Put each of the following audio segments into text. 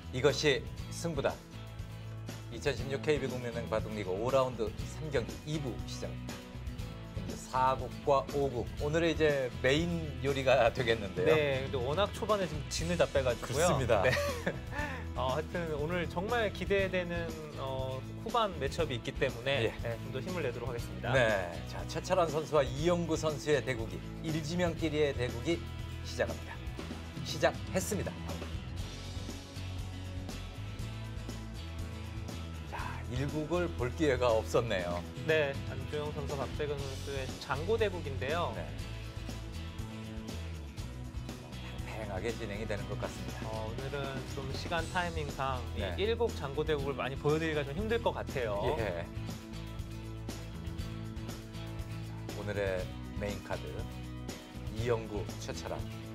이것이 승부다. 2016 KB국민은행 바둑리그 5라운드 3경기 2부 시작입니다. 이제 4국과 5국. 오늘의 이제 메인 요리가 되겠는데요. 네, 근데 워낙 초반에 지금 진을 다 빼가지고요. 그렇습니다. 네. 하여튼 오늘 정말 기대되는 후반 매치업이 있기 때문에 예. 네, 좀 더 힘을 내도록 하겠습니다. 네, 자 최철환 선수와 이영구 선수의 대국이 일지명끼리의 대국이 시작합니다. 시작했습니다. 자, 1국을 볼 기회가 없었네요. 네, 안주영 선수, 박재근 선수의 장고 대국인데요. 네. 팽팽하게 진행이 되는 것 같습니다. 오늘은 좀 시간 타이밍상 네. 이 1국 장고 대국을 많이 보여드리기가 좀 힘들 것 같아요. 예. 오늘의 메인 카드 이영구, 최철환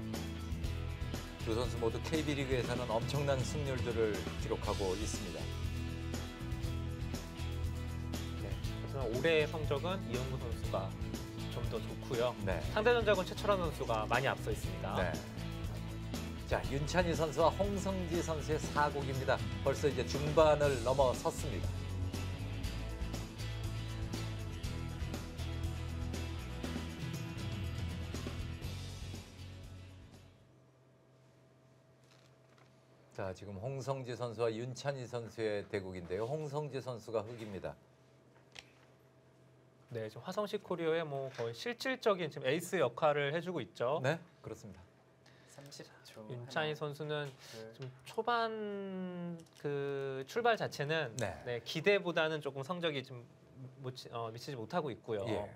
두 선수 모두 KB리그에서는 엄청난 승률들을 기록하고 있습니다. 네, 하지만 올해의 성적은 이영구 선수가 좀 더 좋고요. 네. 상대 전적은 최철환 선수가 많이 앞서 있습니다. 네. 자, 윤찬희 선수와 홍성지 선수의 4국입니다. 벌써 이제 중반을 넘어섰습니다. 자, 지금 홍성지 선수와 윤찬희 선수의 대국인데요. 홍성지 선수가 흑입니다. 네, 지금 화성시 코리아의 뭐 거의 실질적인 지금 에이스 역할을 해주고 있죠. 네, 그렇습니다. 30초. 윤찬희 선수는 둘. 좀 초반 그 출발 자체는 네. 네, 기대보다는 조금 성적이 좀 미치지 못하고 있고요. 예.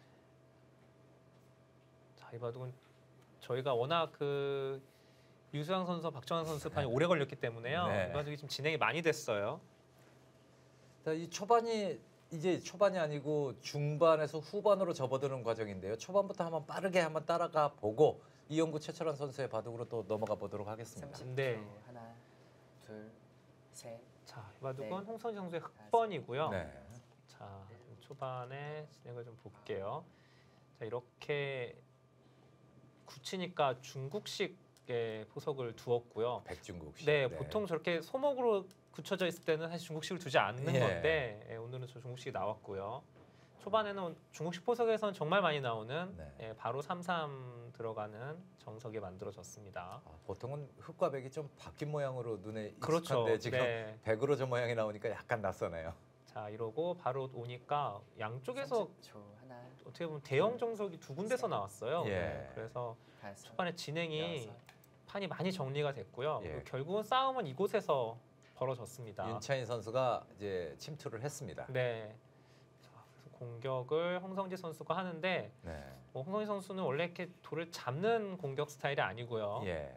자, 이 바둑은 저희가 워낙 그 유수양 선수, 박정환 선수 판이 오래 걸렸기 때문에요. 네. 이 바둑이 좀 진행이 많이 됐어요. 자, 이 초반이 이제 초반이 아니고 중반에서 후반으로 접어드는 과정인데요. 초반부터 한번 빠르게 한번 따라가 보고 이영구, 최철환 선수의 바둑으로 또 넘어가 보도록 하겠습니다. 30초. 네. 하나, 둘, 셋. 자, 이 바둑은 네. 홍성지 선수의 흑번이고요. 네. 자, 초반에 진행을 좀 볼게요. 자, 이렇게 굳히니까 중국식의 포석을 두었고요. 백중국식. 네, 보통 저렇게 소목으로 굳혀져 있을 때는 사실 중국식을 두지 않는 예. 건데 오늘은 저 중국식이 나왔고요. 초반에는 중국식 포석에서는 정말 많이 나오는 네. 바로 3-3 들어가는 정석이 만들어졌습니다. 보통은 흑과 백이 좀 바뀐 모양으로 눈에 그렇죠. 익숙한데 지금 네. 백으로 저 모양이 나오니까 약간 낯서네요. 자, 이러고 바로 오니까 양쪽에서 30초. 하나, 어떻게 보면 대형 정석이 두 군데서 나왔어요. 예. 네, 그래서 다섯, 초반에 진행이 여섯. 판이 많이 정리가 됐고요. 예. 그리고 결국은 싸움은 이곳에서 벌어졌습니다. 윤찬희 선수가 이제 침투를 했습니다. 네. 자, 그래서 공격을 홍성지 선수가 하는데 네. 홍성지 선수는 원래 이렇게 돌을 잡는 공격 스타일이 아니고요. 예.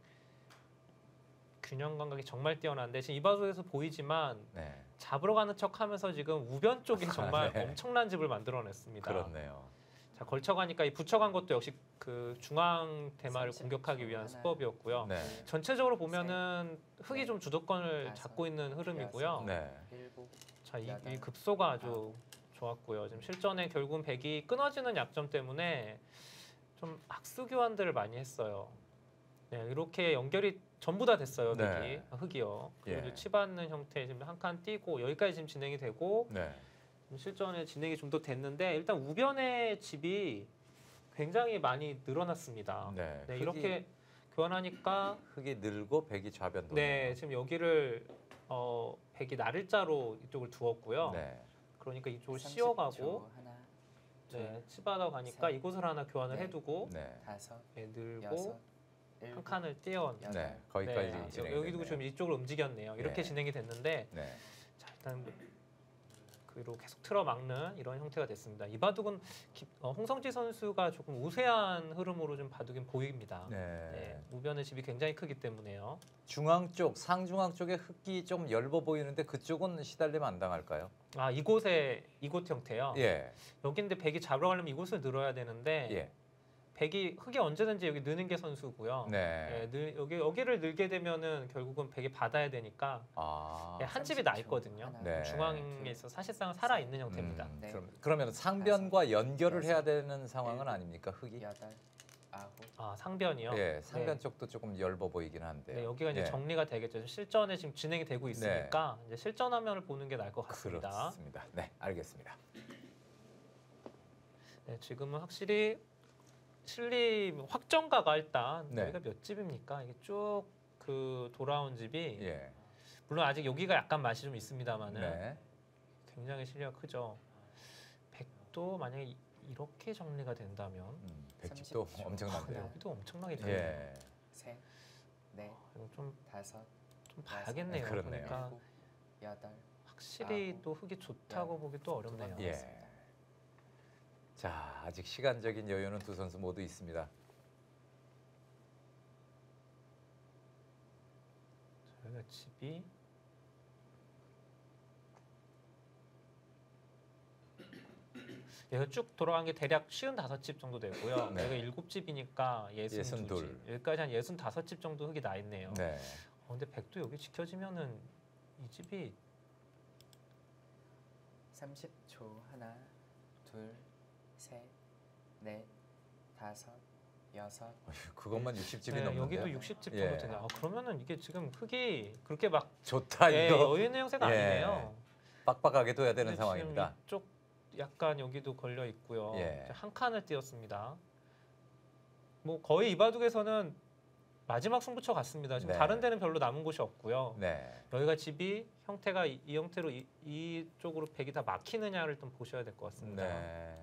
균형 감각이 정말 뛰어난데 지금 이 바둑에서 보이지만 네. 잡으러 가는 척하면서 지금 우변 쪽에 정말 네. 엄청난 집을 만들어냈습니다. 그렇네요. 자, 걸쳐가니까 이 붙여간 것도 역시 그 중앙 대마를 30초. 공격하기 위한 하나. 수법이었고요. 네. 전체적으로 보면은 흑이 좀 주도권을 다섯. 잡고 있는 흐름이고요. 네. 일곱. 자, 이 여덟. 급소가 아주 좋았고요. 지금 실전에 결국은 백이 끊어지는 약점 때문에 좀 학수 교환들을 많이 했어요. 네, 이렇게 연결이 전부 다 됐어요. 네. 백이 흑이요. 그리고 예. 치받는 형태 지금 한 칸 띄고 여기까지 지금 진행이 되고 네. 실전에 진행이 좀 더 됐는데 일단 우변의 집이 굉장히 많이 늘어났습니다. 네. 네, 흑이- 이렇게 교환하니까 흑이 늘고 백이 좌변도. 네, 지금 여기를 백이 나를자로 이쪽을 두었고요. 네. 그러니까 이쪽을 30초. 씌워가고 하나, 네, 치받아 가니까 셋. 이곳을 하나 교환을 넷. 해두고 네. 다섯, 네, 늘고 여섯, 한 일곱, 칸을 띄워. 여덟. 네. 거기까지 네, 지금 진행이 여기도 좀 됐네요. 이쪽으로 움직였네요. 이렇게 네. 진행이 됐는데 네. 자, 일단 그로 계속 틀어막는 이런 형태가 됐습니다. 이 바둑은 홍성지 선수가 조금 우세한 흐름으로 좀 바둑이 보입니다. 네. 네, 우변의 집이 굉장히 크기 때문에요. 중앙 쪽, 상중앙 쪽에 흑이 좀 엷어 보이는데 그쪽은 시달리면 안 당할까요? 아, 이곳 형태요. 예. 여기인데 백이 잡으러 가려면 이곳을 늘어야 되는데 예. 백이 흑이 언제든지 여기 느는 게 선수고요. 네. 여기를 늘게 되면은 결국은 백이 받아야 되니까 아. 네, 한 집이 나 있거든요. 하나, 네. 중앙에 있어 사실상 살아 있는 형태입니다. 네. 그러면 상변과 연결을 여섯, 해야 되는 상황은 아닙니까 흑이? 여덟, 아홉, 아 상변이요. 예, 상변 네. 쪽도 조금 엷어 보이긴 한데요. 네, 여기가 이제 예, 정리가 되겠죠. 실전에 지금 진행이 되고 있으니까 이제 실전 화면을 보는 게 나을 것 같습니다. 그렇습니다. 네, 알겠습니다. 네, 지금은 확실히 실림 확정가가 일단 네. 여기가 몇 집입니까? 이게 쭉 그 돌아온 집이 예, 물론 아직 여기가 약간 맛이 좀 있습니다만은 네, 굉장히 실리가 크죠. 100도 만약에 이렇게 정리가 된다면 100집도 30초. 엄청난데요. 여기도 엄청나게 되네요. 예, 셋, 넷, 이거 좀 다섯, 봐야겠네요. 그렇네요. 그러니까 일곱, 여덟, 확실히 아홉, 또 흙이 좋다고 열, 보기 또 어렵네요. 예. 자, 아직 시간적인 여유는 두 선수 모두 있습니다. 저희가 집이 얘가 쭉 돌아간 게 대략 55집 정도 되고요. 네. 여기가 7집이니까 62집. 62. 여기까지 한 65집 정도 흙이 나 있네요. 네, 근데 100도 여기 지켜지면은 이 집이 30초. 하나, 둘, 셋, 넷, 다섯, 여섯, 어휴, 그것만 60집이 네, 넘는데요. 여기도 60집 정도 예. 되네요. 그러면은 이게 지금 흙이 그렇게 막 좋다 예, 이거. 여유 있는 형태가 예. 아니네요. 빡빡하게 둬야 되는 근데 상황입니다. 지금 이쪽 약간 여기도 걸려 있고요. 예. 한 칸을 띄었습니다. 뭐 거의 이 바둑에서는 마지막 승부처 같습니다. 지금 네. 다른 데는 별로 남은 곳이 없고요. 네, 여기가 집이 형태가 이 형태로 이쪽으로 백이 다 막히느냐를 좀 보셔야 될 것 같습니다. 네.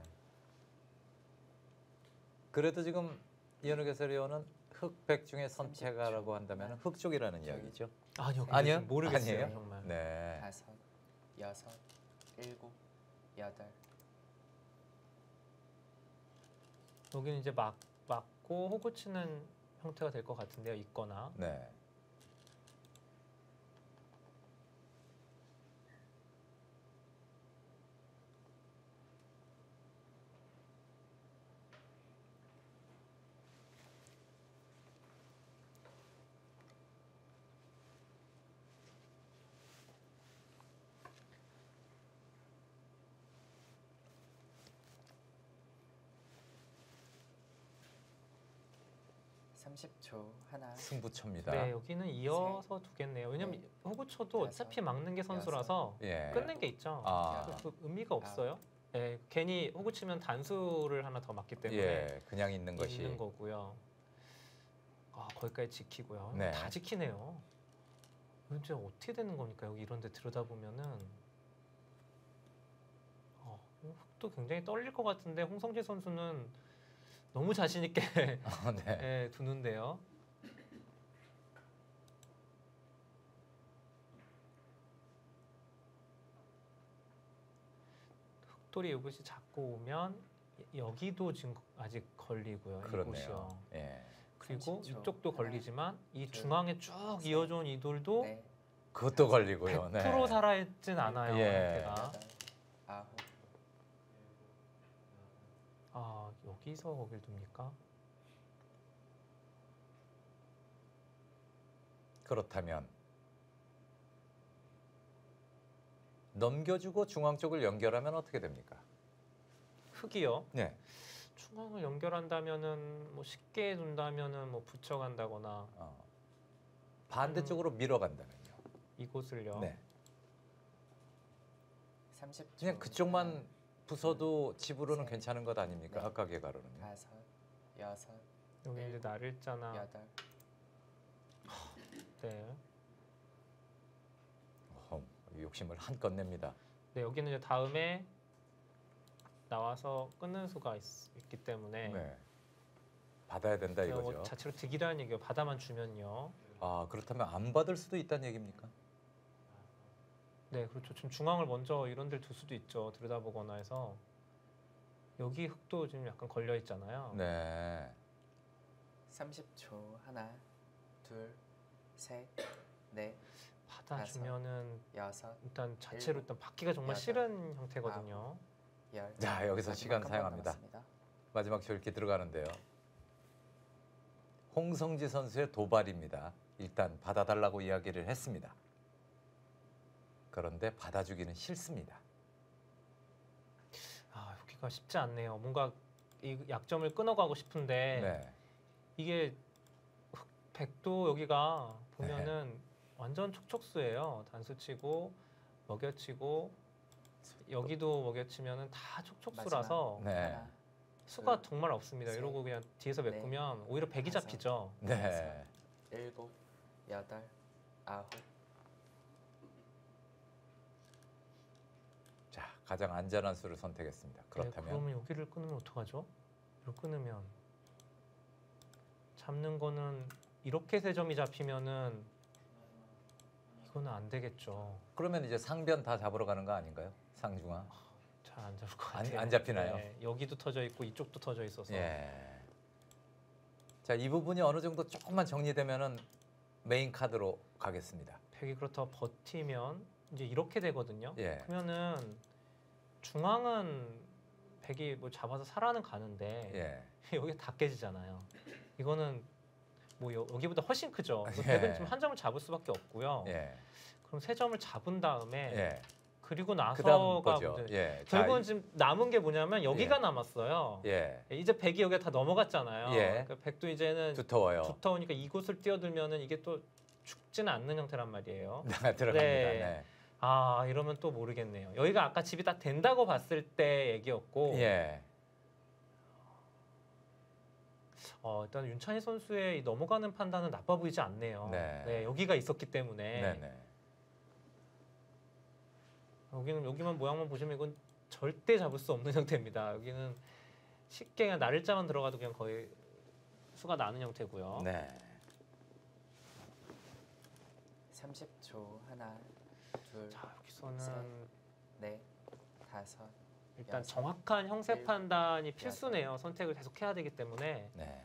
그래도 지금 이현욱 해설위원은 흑백 중에 선택하라고 한다면 흑 쪽이라는 이야기죠. 아니요, 아니요? 모르겠어요 아니에요? 정말. 네, 다섯, 여섯, 일곱, 여덟, 여기는 이제 막고 호구 치는 형태가 될 것 같은데요. 있거나. 네. 삼십 초. 하나, 승부처입니다. 네, 여기는 이어서 두겠네요. 왜냐면 넷, 호구 쳐도 다섯, 어차피 막는 게 선수라서 예. 끝낸 게 있죠. 아, 그 의미가 없어요. 예, 괜히 호구 치면 단수를 하나 더 맞기 때문에 예, 그냥 있는 것이. 있는 거고요. 아, 거기까지 지키고요. 네. 다 지키네요. 이건 진짜 어떻게 되는 겁니까? 여기 이런 데 들여다보면은 흙도 굉장히 떨릴 것 같은데 홍성재 선수는 너무 자신 있게 네. 예, 두는데요. 흑돌이 이곳이 잡고 오면 여기도 지금 아직 걸리고요. 그렇네요. 이곳이요. 예. 그리고 30초. 이쪽도 하나, 걸리지만 이 둘, 중앙에 쭉 셋, 이어져 온 이 돌도 넷, 그것도 걸리고요. 100% 살아있진 않아요. 예. 형태가. 여덟, 아홉, 아, 여기서 거길 둡니까? 그렇다면 넘겨주고 중앙 쪽을 연결하면 어떻게 됩니까? 흙이요. 네. 중앙을 연결한다면은 뭐 쉽게 둔다면은 뭐 붙여간다거나 반대쪽으로 밀어간다면요. 이곳을요. 네. 30초. 그냥 그쪽만 하나, 부숴도 집으로는 셋, 괜찮은 것 아닙니까? 넷, 아까 개가로는요. 다섯, 여섯, 여기 이제 나를자나. 여덟, 네. 욕심을 한껏 냅니다. 네, 여기는 이제 다음에 나와서 끊는 수가 있기 때문에 네. 받아야 된다 제가 뭐 이거죠. 자체로 득이라는 얘기가 받아만 주면요. 아 그렇다면 안 받을 수도 있다는 얘기입니까? 네, 그렇죠. 지금 중앙을 먼저 이런 데를 둘 수도 있죠. 들여다보거나 해서 여기 흙도 지금 약간 걸려 있잖아요. 네. 30초. 하나, 둘, 셋, 넷, 받아주면은 여섯, 일단 자체로 일단 받기가 정말 여덟, 싫은 형태거든요. 열. 자 여기서 마지막 시간 한번 사용합니다. 남았습니다. 마지막 줄기 들어가는데요. 홍성지 선수의 도발입니다. 일단 받아달라고 이야기를 했습니다. 그런데 받아주기는 싫습니다. 아, 여기가 쉽지 않네요. 뭔가 이 약점을 끊어가고 싶은데 네. 이게 백도 여기가 보면은 완전 촉촉수예요. 단수치고 먹여치고 여기도 먹여치면은 다 촉촉수라서 네. 하나, 수가 둘, 정말 없습니다. 셋, 이러고 그냥 뒤에서 넷, 메꾸면 오히려 백이 다섯. 잡히죠. 네. 일곱, 여덟, 아홉. 자, 가장 안전한 수를 선택했습니다. 네, 그렇다면 그러면 여기를 끊으면 어떡하죠? 이걸 끊으면 잡는 거는 이렇게 세 점이 잡히면은 이거는 안 되겠죠. 그러면 이제 상변 다 잡으러 가는 거 아닌가요? 상중하. 잘 안 잡을 것 안- 같아요. 안 잡히나요? 네, 여기도 터져 있고 이쪽도 터져 있어서 예. 자, 이 부분이 어느 정도 조금만 정리되면은 메인 카드로 가겠습니다. 백이 그렇다고 버티면 이제 이렇게 되거든요. 예. 그러면은 중앙은 백이 뭐 잡아서 살아는 가는데 예. 여기 다 깨지잖아요. 이거는 뭐 여기보다 훨씬 크죠. 예. 백은 지금 한 점을 잡을 수밖에 없고요. 예. 그럼 세 점을 잡은 다음에 예. 그리고 그다음 나서가 보죠. 문제. 예. 자, 결국은 지금 남은 게 뭐냐면 여기가 예. 남았어요. 예. 이제 백이 여기가 다 넘어갔잖아요. 예. 그러니까 백도 이제는 두터워요. 두터우니까 이곳을 뛰어들면은 이게 또 죽지는 않는 형태란 말이에요. 들어갑니다. 네. 네. 아 이러면 또 모르겠네요. 여기가 아까 집이 다 된다고 봤을 때 얘기였고 예. 일단 윤찬희 선수의 이 넘어가는 판단은 나빠 보이지 않네요. 네. 여기가 있었기 때문에 네, 네. 여기만 모양만 보시면 이건 절대 잡을 수 없는 형태입니다. 여기는 쉽게 그냥 나를자만 들어가도 그냥 거의 수가 나는 형태고요. 네. 30초. 하나, 둘, 자 여기서는 셋. 넷, 다섯. 일단 여섯, 정확한 형세 일곱, 판단이 필수네요. 선택을 계속 해야 되기 때문에 네.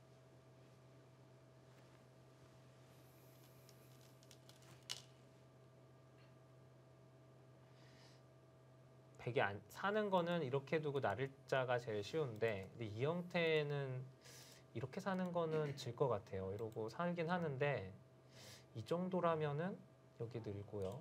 백이 안 사는 거는 이렇게 두고 나를자가 제일 쉬운데 근데 이 형태는 이렇게 사는 거는 질 것 같아요. 이러고 살긴 하는데 이 정도라면은 여기 늘고요.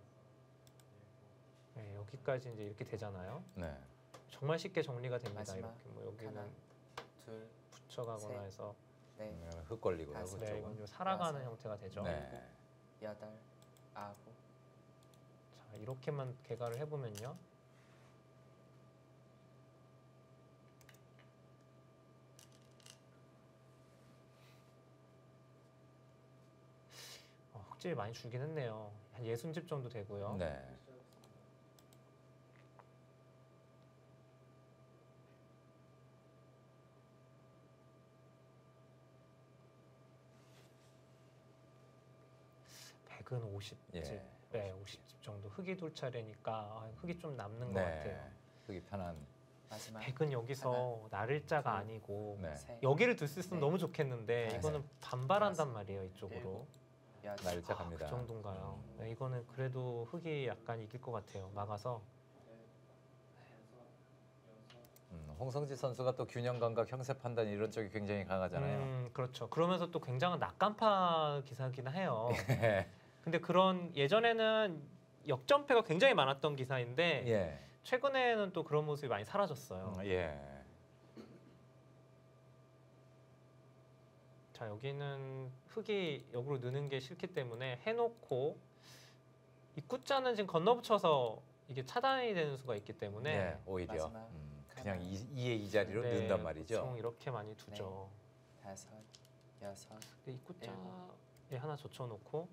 네, 여기까지 이제 이렇게 되잖아요. 네. 정말 쉽게 정리가 됩니다. 마지막 이렇게 뭐 여기는 하나, 둘, 붙여가거나 셋. 해서 넷, 흙 걸리고요. 다섯. 네, 이건 그쪽은. 좀 살아가는 여섯. 형태가 되죠. 네. 여덟, 아홉. 자, 이렇게만 개가를 해보면요. 흙집이 많이 줄긴 했네요. 한 60집 정도 되고요. 네. 백은 50집, 예. 네, 50집 정도. 흙이 둘 차례니까 흙이 좀 남는 것 네. 같아요. 그게 편한. 마지막. 백은 여기서 나를자가 둘, 아니고 네. 셋, 여기를 둘 수 있으면 네. 너무 좋겠는데 다섯, 이거는 반발한단 여섯, 말이에요. 이쪽으로. 일곱, 여덟. 날짜 갑니다. 그 정도인가요? 네, 이거는 그래도 흙이 약간 이길 것 같아요. 막아서. 홍성지 선수가 또 균형 감각, 형세 판단 이런 쪽이 굉장히 강하잖아요. 그렇죠. 그러면서 또 굉장한 낙간파 기사긴 해요. 예. 근데 그런 예전에는 역전패가 굉장히 많았던 기사인데 예. 최근에는 또 그런 모습이 많이 사라졌어요. 예. 자 여기는 흙이 역으로 느는 게 싫기 때문에 해놓고 입구자는 지금 건너붙여서 이게 차단이 되는 수가 있기 때문에 네, 오히려 마지막 그냥 하나. 2의 이 자리로 네, 넣는단 말이죠. 보통 이렇게 많이 두죠. 다섯, 여섯. 근데 입구자에 하나 젖혀놓고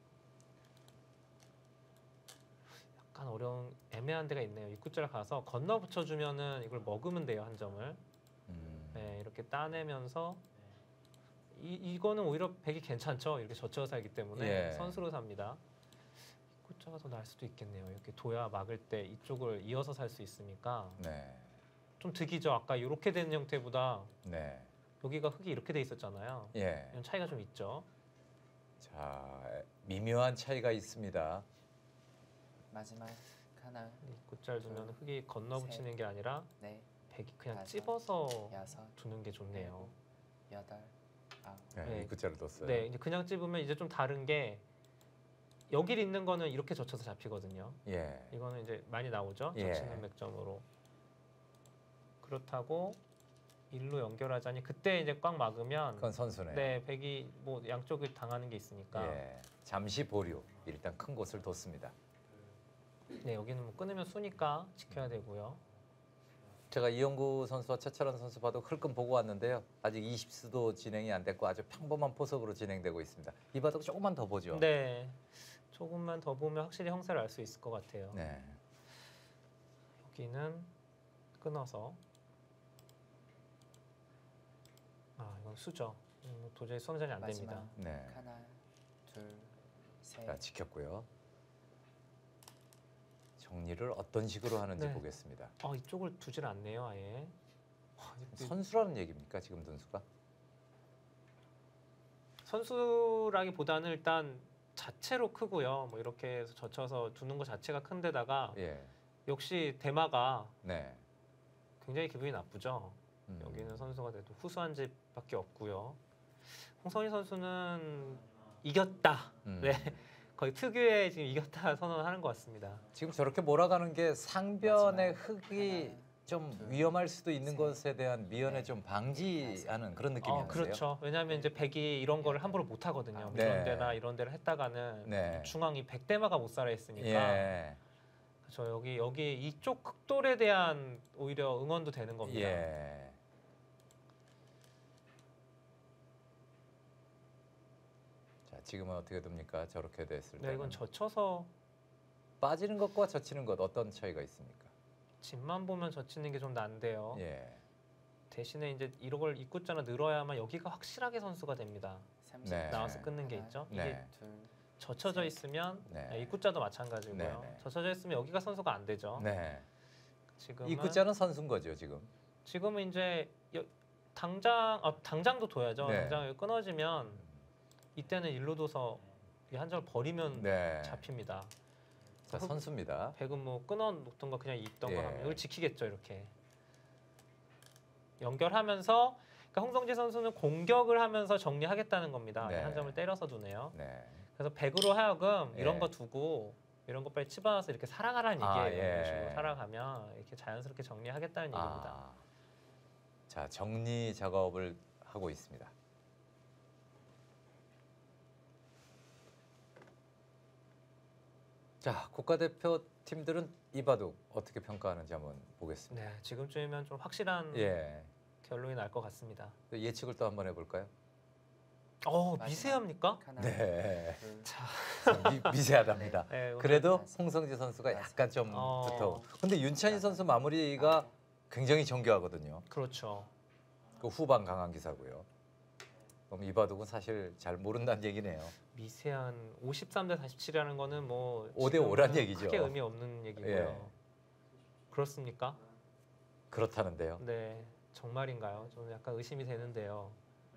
약간 어려운 애매한 데가 있네요. 입구자를 가서 건너 붙여주면은 이걸 먹으면 돼요 한 점을. 네, 이렇게 따내면서 이거는 오히려 백이 괜찮죠. 이렇게 젖혀서 살기 때문에 예. 선수로 삽니다. 입구자가 더 나을 수도 있겠네요. 이렇게 둬야 막을 때 이쪽을 이어서 살 수 있으니까 네. 좀 득이죠. 아까 이렇게 된 형태보다 네. 여기가 흙이 이렇게 돼 있었잖아요. 예. 이런 차이가 좀 있죠. 자, 미묘한 차이가 있습니다. 마지막 하나, 입구자를 두면 흙이 건너 붙이는 게 아니라 넷, 백이 그냥 다섯, 찝어서 여섯, 두는 게 좋네요. 여덟, 아홉. 네, 네. 이 글자를 뒀어요. 네, 이제 그냥 찝으면 이제 좀 다른 게 여기 있는 거는 이렇게 젖혀서 잡히거든요. 예. 이거는 이제 많이 나오죠. 예. 젖히는 맥점으로. 그렇다고 일로 연결하자니 그때 이제 꽉 막으면 그건 선수네. 네, 백이 뭐 양쪽을 당하는 게 있으니까. 예. 잠시 보류. 일단 큰 곳을 뒀습니다. 네, 여기는 뭐 끊으면 수니까 지켜야 되고요. 제가 이영구 선수와 최철원 선수 봐도 흘끔 보고 왔는데요. 아직 20수도 진행이 안 됐고 아주 평범한 포석으로 진행되고 있습니다. 이 바둑 조금만 더 보죠. 네, 조금만 더 보면 확실히 형세를 알 수 있을 것 같아요. 네. 여기는 끊어서 이건 수죠. 도저히 수험전이 안 마지막. 됩니다. 네. 하나, 둘, 셋, 자, 지켰고요. 정리를 어떤 식으로 하는지 네. 보겠습니다. 이쪽을 두질 않네요, 아예. 선수라는 얘기입니까 지금 등수가? 선수라기보다는 일단 자체로 크고요. 뭐 이렇게 해서 젖혀서 두는 것 자체가 큰데다가 예. 역시 대마가 네. 굉장히 기분이 나쁘죠. 여기는 선수가 돼도 후수한 집밖에 없고요. 홍성희 선수는 이겼다. 네, 거의 특유의 지금 이겼다 선언하는 것 같습니다. 지금 저렇게 몰아가는 게 상변의 마지막. 흙이 하나, 좀 둘, 위험할 수도 있는 셋, 것에 대한 미연에 넷, 좀 방지하는 그런 느낌이었어요. 그렇죠. 왜냐하면 이제 백이 이런 거를 함부로 못 하거든요. 네. 이런 데나 이런 데를 했다가는 네. 중앙이 백대마가 못 살아 있으니까. 예. 그렇죠. 여기 이쪽 흑돌에 대한 오히려 응원도 되는 겁니다. 예. 자, 지금은 어떻게 됩니까? 저렇게 됐을 때. 네, 이건 젖혀서 빠지는 것과 젖히는 것 어떤 차이가 있습니까? 집만 보면 젖히는 게 좀 난데요. 예. 대신에 이제 이걸 입구자나 늘어야만 여기가 확실하게 선수가 됩니다. 30, 네. 나와서 끊는 게 있죠. 이게 네. 둘, 젖혀져 셋, 있으면 네. 입구자도 마찬가지고요. 네, 네. 젖혀져 있으면 여기가 선수가 안 되죠. 네. 지금은 이 구자는 선수인 거죠, 지금. 지금은 이제 당장도 둬야죠. 네. 당장이 끊어지면 이때는 일로 둬서 이 한 점 버리면 네. 잡힙니다. 자, 선수입니다. 백은 뭐 끊어 놓던가 그냥 있던 예. 거 하면 이걸 지키겠죠, 이렇게. 연결하면서 그러니까 홍성재 선수는 공격을 하면서 정리하겠다는 겁니다. 네. 한 점을 때려서 두네요. 네. 그래서 백으로 하여금 이런 예. 거 두고 이런 거 빨리 집어넣어서 이렇게 살아가라는 아, 얘기예요. 예. 이런 식으로 살아가면 이렇게 자연스럽게 정리하겠다는 얘기입니다. 자, 정리 작업을 하고 있습니다. 자, 국가대표 팀들은 이 바둑 어떻게 평가하는지 한번 보겠습니다. 네, 지금쯤이면 좀 확실한 예. 결론이 날 것 같습니다. 예측을 또 한번 해볼까요? 마지막. 미세합니까? 하나, 네. 둘, 미세하답니다. 네, 오늘 그래도 맞습니다. 홍성재 선수가 약간 좀 어. 두터워. 근데 윤찬희 선수 마무리가 굉장히 정교하거든요. 그렇죠. 그 후반 강한 기사고요. 그럼 이 바둑은 사실 잘 모른다는 얘기네요. 미세한 53대 47이라는 거는 뭐 5대 5란 지금은 얘기죠. 크게 의미 없는 얘기고요. 예. 그렇습니까? 그렇다는데요. 네, 정말인가요? 저는 약간 의심이 되는데요.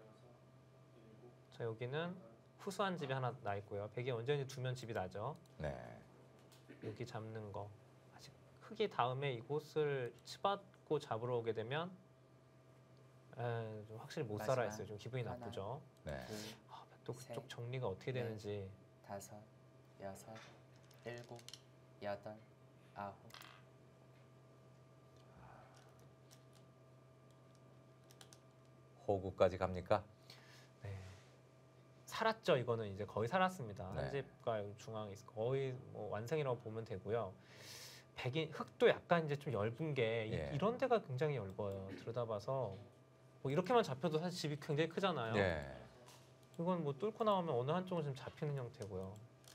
자, 여기는 후수한 집이 하나 나 있고요. 백이 완전히 두면 집이 나죠. 네. 여기 잡는 거. 아직 흙이 다음에 이곳을 치받고 잡으러 오게 되면 좀 확실히 못 살아 있어요. 좀 기분이 하나. 나쁘죠. 네. 둘, 또 셋, 그쪽 정리가 어떻게 넷. 되는지. 다섯, 여섯, 일곱, 여덟, 아홉. 호구까지 갑니까? 네. 살았죠. 이거는 이제 거의 살았습니다. 네. 한 집과 중앙이 거의 뭐 완성이라고 보면 되고요. 백인 흙도 약간 이제 좀 엷은 게 예. 이런 데가 굉장히 엷어요. 들여다봐서 뭐 이렇게만 잡혀도 사실 집이 굉장히 크잖아요. 네. 이건 뭐 뚫고 나오면 어느 한쪽은 지금 잡히는 형태고요.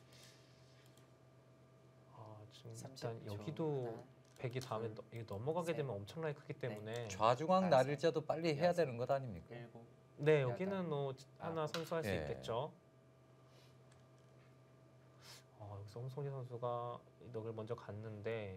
지금 일단 30초. 여기도 하나, 백이 다음에 둘, 이게 넘어가게 셋, 되면 엄청나게 크기 때문에 좌중앙 다섯, 날일자도 빨리 해야 여섯, 되는 것 아닙니까? 일곱, 네, 여덟, 여기는 뭐 하나 아홉. 선수할 수 예. 있겠죠. 여기서 홍성희 선수가 넉을 먼저 갔는데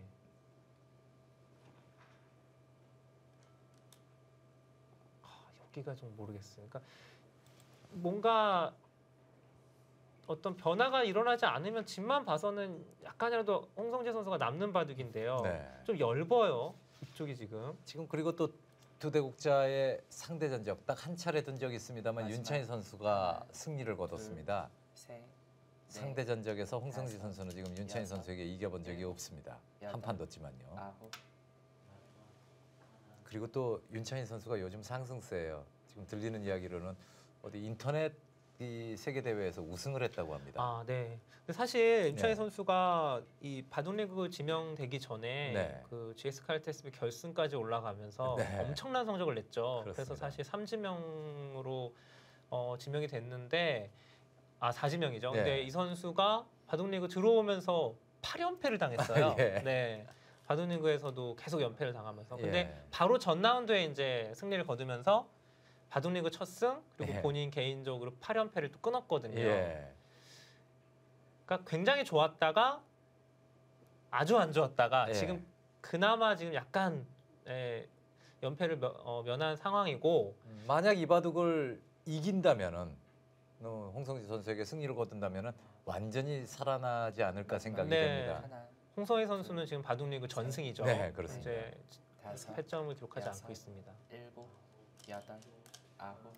여기가 좀 모르겠어요. 그러니까 뭔가 어떤 변화가 일어나지 않으면 집만 봐서는 약간이라도 홍성재 선수가 남는 바둑인데요. 네. 좀 엷어요. 이쪽이 지금. 지금 그리고 또 두 대국자의 상대 전적 딱 한 차례 든 적이 있습니다만 마지막. 윤찬희 선수가 하나, 승리를 거뒀습니다. 셋, 상대 전적에서 홍성지 다섯, 선수는 지금 윤찬희 여섯, 선수에게 이겨본 적이 일곱, 없습니다. 여덟, 한 판 뒀지만요. 아홉, 그리고 또 윤찬희 선수가 요즘 상승세예요. 지금 들리는 이야기로는 어디 인터넷 이 세계 대회에서 우승을 했다고 합니다. 아, 네. 근데 사실 윤찬희 네. 선수가 이 바둑리그 지명되기 전에 네. 그 GS 칼텍스비 결승까지 올라가면서 네. 엄청난 성적을 냈죠. 그래서 그렇습니다. 사실 3지명으로 지명이 됐는데 4지명이죠. 네. 근데 이 선수가 바둑리그 들어오면서 8연패를 당했어요. 예. 네. 바둑리그에서도 계속 연패를 당하면서. 근데 예. 바로 전 라운드에 이제 승리를 거두면서 바둑리그 첫 승 그리고 예. 본인 개인적으로 8연패를 또 끊었거든요. 예. 그러니까 굉장히 좋았다가 아주 안 좋았다가 예. 지금 그나마 지금 약간 연패를 면한 상황이고 만약 이 바둑을 이긴다면은 홍성지 선수에게 승리를 거둔다면은 완전히 살아나지 않을까 생각이 네. 됩니다. 하나, 홍성희 선수는 지금 바둑리그 전승이죠. 네, 그렇습니다. 이제 다섯, 패점을 기록하지 여섯, 않고 있습니다. 일곱, 여덟, 아홉,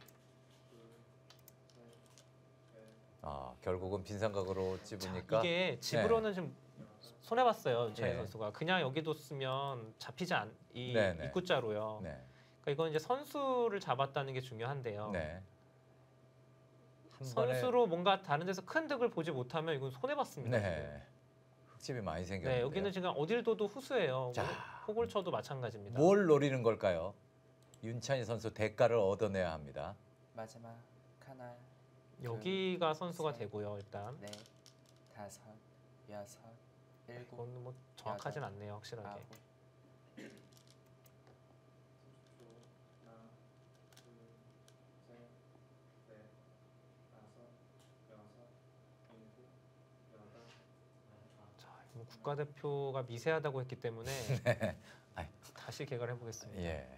결국은 빈상각으로 찝으니까 이게 집으로는 좀 손해 봤어요. 윤찬희 네. 선수가 그냥 여기 뒀으면 잡히지 이 네, 네. 입구자로요. 네. 그러니까 이건 이제 선수를 잡았다는 게 중요한데요. 네. 한 번에 선수로 뭔가 다른 데서 큰 득을 보지 못하면 이건 손해 봤습니다. 네. 흑집이 많이 지금. 생겼는데요. 네, 여기는 지금 어딜 둬도 후수예요. 자. 폭을 쳐도 마찬가지입니다. 뭘 노리는 걸까요? 윤찬희 선수 대가를 얻어내야 합니다. 마지막 하나, 여기가 선수가 셋, 되고요. 일단 넷, 다섯, 여섯, 일곱, 이건 뭐 정확하진 않네요. 확실하게. 아홉, 자, 이건 국가대표가 미세하다고 했기 때문에 아이. 다시 개각을 해보겠습니다. 예.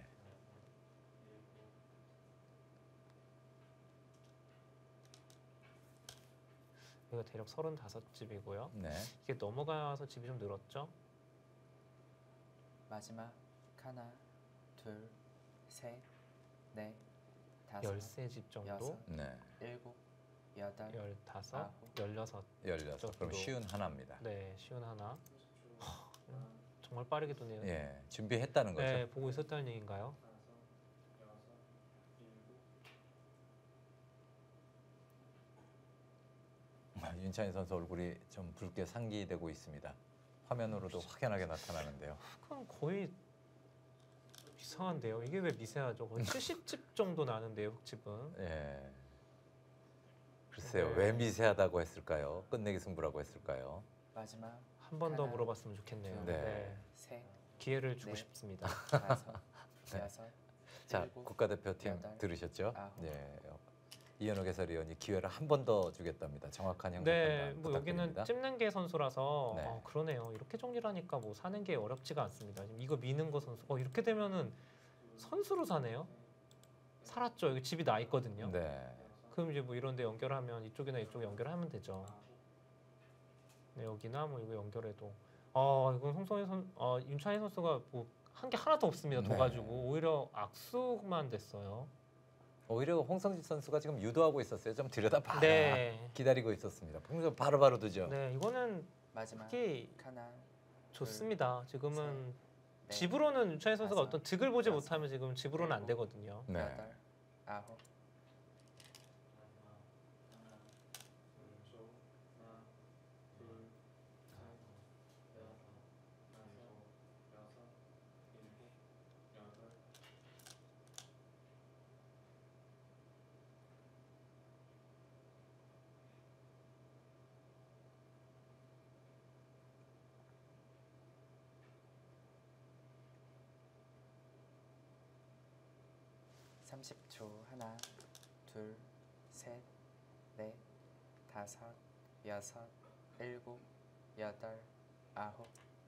여기가 대략 35집이고요. 네. 이게 넘어가서 집이 좀 늘었죠. 마지막 하나, 둘, 셋, 넷, 다섯, 13집 정도. 여섯, 네. 일곱, 여덟, 15, 아홉, 16. 16. 그럼 정도. 쉬운 하나입니다. 네, 쉬운 하나. 정말 빠르게 도네요. 예. 준비했다는 거죠. 네, 보고 있었다는 얘기인가요? 윤찬희 선수 얼굴이 좀 붉게 상기되고 있습니다. 화면으로도 확연하게 나타나는데요. 그건 거의 이상한데요. 이게 왜 미세하죠? 거의 70집 정도 나는데요, 흑집은. 예. 글쎄요, 네. 왜 미세하다고 했을까요? 끝내기 승부라고 했을까요? 마지막 한 번 더 하나, 물어봤으면 좋겠네요. 네. 네. 셋, 기회를 주고 네. 싶습니다. 다섯, 네. 여섯, 자, 일곱, 국가대표팀 여덟, 들으셨죠? 아홉. 예. 이현욱 해설위원이 기회를 한 번 더 주겠답니다. 정확한 형사 네, 판단 뭐 여기는 부탁드립니다. 찝는 게 선수라서 네. 그러네요. 이렇게 정리를 하니까 뭐 사는 게 어렵지가 않습니다. 지금 이거 미는 거 선수. 이렇게 되면은 선수로 사네요. 살았죠. 여기 집이 나 있거든요. 네. 그럼 이제 뭐 이런 데 연결하면 이쪽이나 이쪽 연결하면 되죠. 네, 여기나 뭐 이거 연결해도 이건 윤찬희 선수가 뭐 한 게 하나도 없습니다. 네. 둬가지고 오히려 악수만 됐어요. 오히려 홍성지 선수가 지금 유도하고 있었어요. 좀 들여다봐라. 네, 기다리고 있었습니다. 그래서 바로바로 두죠. 네, 이거는 마지막 특히 하나, 좋습니다. 지금은 넷, 집으로는 윤찬희 선수가 다섯, 어떤 득을 보지 여섯, 못하면 지금 집으로는 안 되거든요. 네. 여덟, 아홉, 삼십 초 하나, 둘, 셋, 넷, 다섯, 여섯, 일곱, 여덟, 아홉,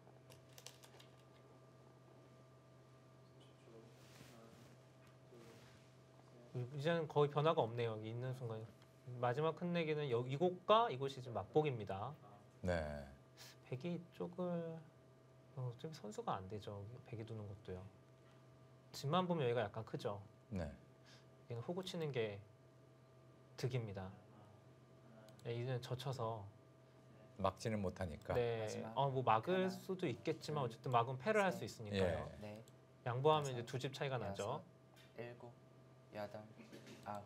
이제는 거의 변화가 없네요. 여기 있는 순간 마지막 끝내기는 이곳과 이곳이 지금 맞복입니다. 네. 백이 이쪽을 좀 선수가 안 되죠. 백이 두는 것도요. 집만 보면 여기가 약간 크죠. 네. 여기는 호구 치는 게 득입니다. 네, 이제는 젖혀서 막지는 못하니까. 네, 마지막 뭐 막을 하나, 수도 있겠지만 어쨌든 막으면 패를 할 수 있으니까요. 예. 넷, 양보하면 다섯, 이제 두 집 차이가 나죠. 여섯, 일곱, 여덟, 아홉.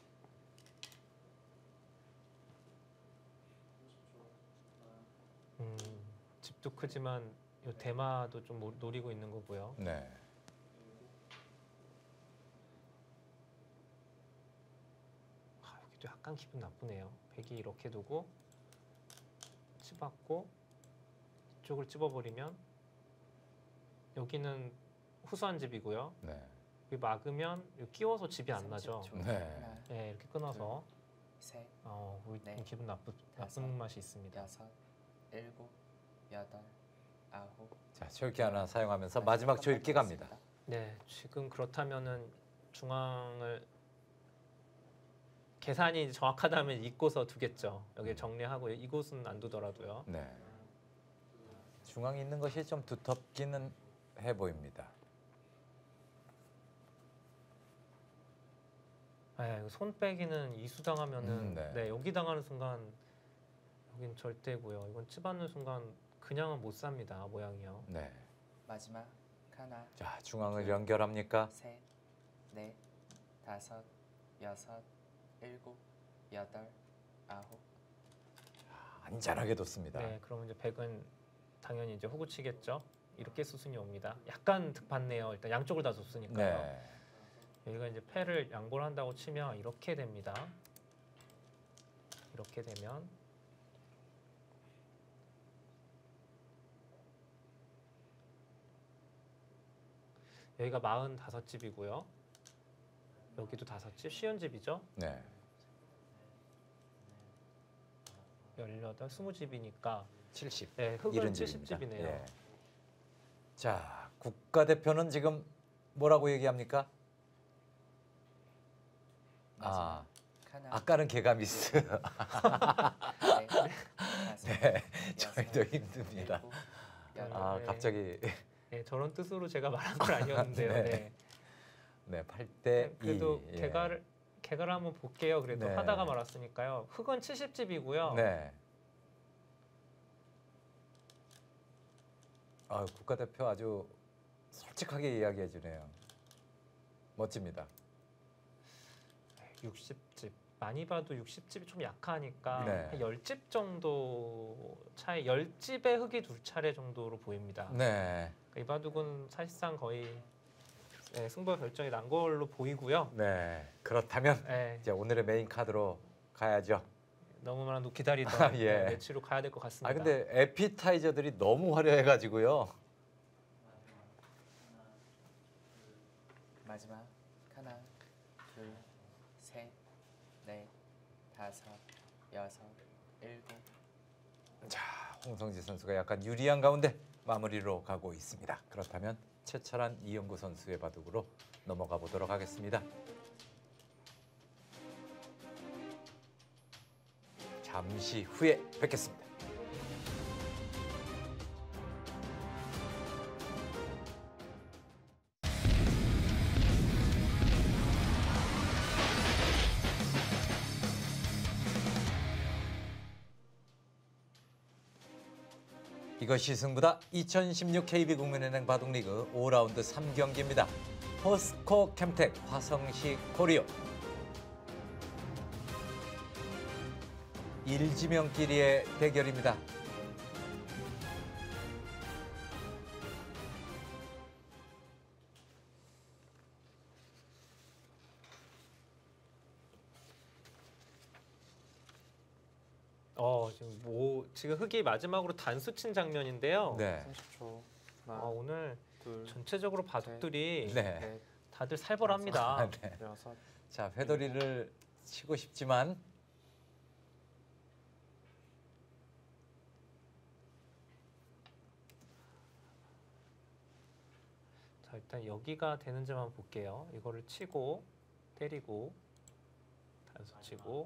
집도 크지만 요 대마도 좀 노리고 있는 거고요. 네. 여기도 약간 기분 나쁘네요. 백이 이렇게 두고 찝었고 이쪽을 찝어버리면 여기는 후수한 집이고요. 네. 여기 막으면 여기 끼워서 집이 안 나죠. 30초. 네. 하나, 네, 이렇게 끊어서 셋, 우리 네, 좀 기분 다섯, 나쁜 맛이 있습니다. 여섯, 일곱, 여덟, 아홉. 자, 초읽기 하나 사용하면서 마지막 초읽기 갑니다. 네, 지금 그렇다면은 중앙을 계산이 이제 정확하다면 잇고서 두겠죠. 여기 정리하고 이곳은 안 두더라도요. 네. 중앙에 있는 것이 좀 두텁기는 해 보입니다. 네, 손 빼기는 이수 당하면은 네. 네, 여기 당하는 순간 여긴 절대고요. 이건 찝어는 순간 그냥은 못 삽니다. 모양이요. 네. 마지막 하나, 자, 중앙을 연결합니까? 셋, 넷, 다섯, 여섯, 일곱, 여덟, 아홉. 안전하게 뒀습니다. 네, 그러면 이제 백은 당연히 이제 호구치겠죠. 이렇게 수순이 옵니다. 약간 득받네요. 일단 양쪽을 다 줬으니까요. 네. 여기가 이제 패를 양보를 한다고 치면 이렇게 됩니다. 이렇게 되면 여기가 45집이고요. 여기도 5집, 쉬운 집이죠. 네. 18, 20집이니까 70. 네, 흑은 이런 집입니다. 70집이네요. 예. 자, 국가대표는 지금 뭐라고 얘기합니까? 아, 하나, 아까는 개가미스. 넷, 다섯, 네, 여섯, 저희도 힘듭니다. 일곱, 여덟, 아, 네. 갑자기 네, 저런 뜻으로 제가 말한 건 아니었는데요. 네. 네. 네, 8대 2. 그래도 개가를 한번 볼게요. 그래도 네. 하다가 말았으니까요. 흑은 70집이고요. 네. 아, 국가대표 아주 솔직하게 이야기해 주네요. 멋집니다. 60집. 많이 봐도 60집이 좀 약하니까 네. 한 10집 정도 차이, 10집에 흑이 2차례 정도로 보입니다. 네. 이 바둑은 사실상 거의 승부 결정이 난 걸로 보이고요. 네. 그렇다면 네, 이제 오늘의 메인 카드로 가야죠. 너무나 기다리던 아, 예. 매치로 가야 될 것 같습니다. 아, 근데 에피타이저들이 너무 화려해 가지고요. 마지막 하나, 둘, 셋, 넷, 다섯, 여섯, 일곱. 자, 홍성지 선수가 약간 유리한 가운데 마무리로 가고 있습니다. 그렇다면 최철한 이영구 선수의 바둑으로 넘어가 보도록 하겠습니다. 잠시 후에 뵙겠습니다. 이것이 승부다 2016 KB국민은행 바둑리그 5라운드 3경기입니다. 포스코 캠텍 화성시 코리오 일지명끼리의 대결입니다. 지금 흑이 마지막으로 단수 친 장면인데요. 네. 30초. 하나, 오늘 둘, 전체적으로 바둑들이 네. 넷, 다들 살벌합니다. 네. 여섯. 자, 회돌이를 치고 싶지만 자, 일단 여기가 되는지만 볼게요. 이거를 치고 때리고 단수 치고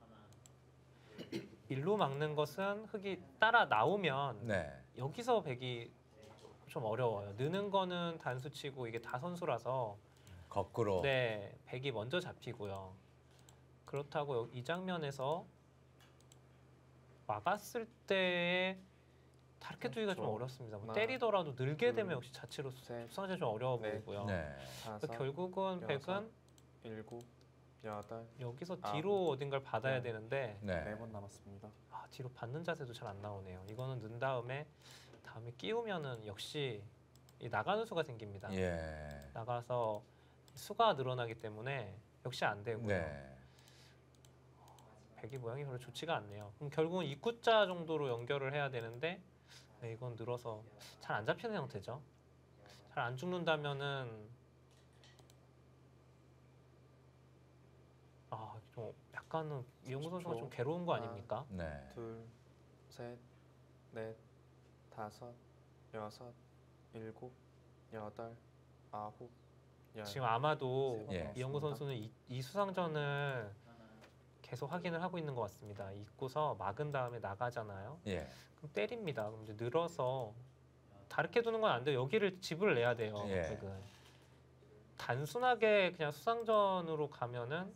일로 막는 것은 흑이 따라 나오면 네. 여기서 백이 좀 어려워요. 느는 거는 단수 치고 이게 다 선수라서 거꾸로 네, 백이 먼저 잡히고요. 그렇다고 이 장면에서 막았을 때의 다르게 두기가 좀 그렇죠. 어렵습니다. 뭐 하나, 때리더라도 늘게 되면 둘, 역시 자체로 셋, 수상자 좀 어려워 넷, 보이고요. 네. 다섯, 결국은 여섯, 백은 일곱, 여덟, 여기서 아홉, 뒤로 어딘가를 받아야 열. 되는데 네. 4번 남았습니다. 아, 뒤로 받는 자세도 잘 안 나오네요. 이거는 넣은 다음에 끼우면은 역시 이 나가는 수가 생깁니다. 예. 나가서 수가 늘어나기 때문에 역시 안 되고요. 네. 백이 모양이 별로 좋지가 않네요. 그럼 결국은 입구자 정도로 연결을 해야 되는데 네, 이건 늘어서 잘 안 잡히는 형태죠. 잘 안 죽는다면은 좀 약간은 이용구 선수가 좀 괴로운 거 아닙니까? 네. 둘, 셋, 넷, 다섯, 여섯, 일곱, 여덟, 아홉, 열. 지금 아마도 세번 예. 이용구 남았습니다. 선수는 이 수상전을 계속 확인을 하고 있는 것 같습니다. 입고서 막은 다음에 나가잖아요. 예. 그럼 때립니다. 그럼 이제 늘어서 다르게 두는 건 안 돼요. 여기를 집을 내야 돼요. 예. 백은. 단순하게 그냥 수상전으로 가면은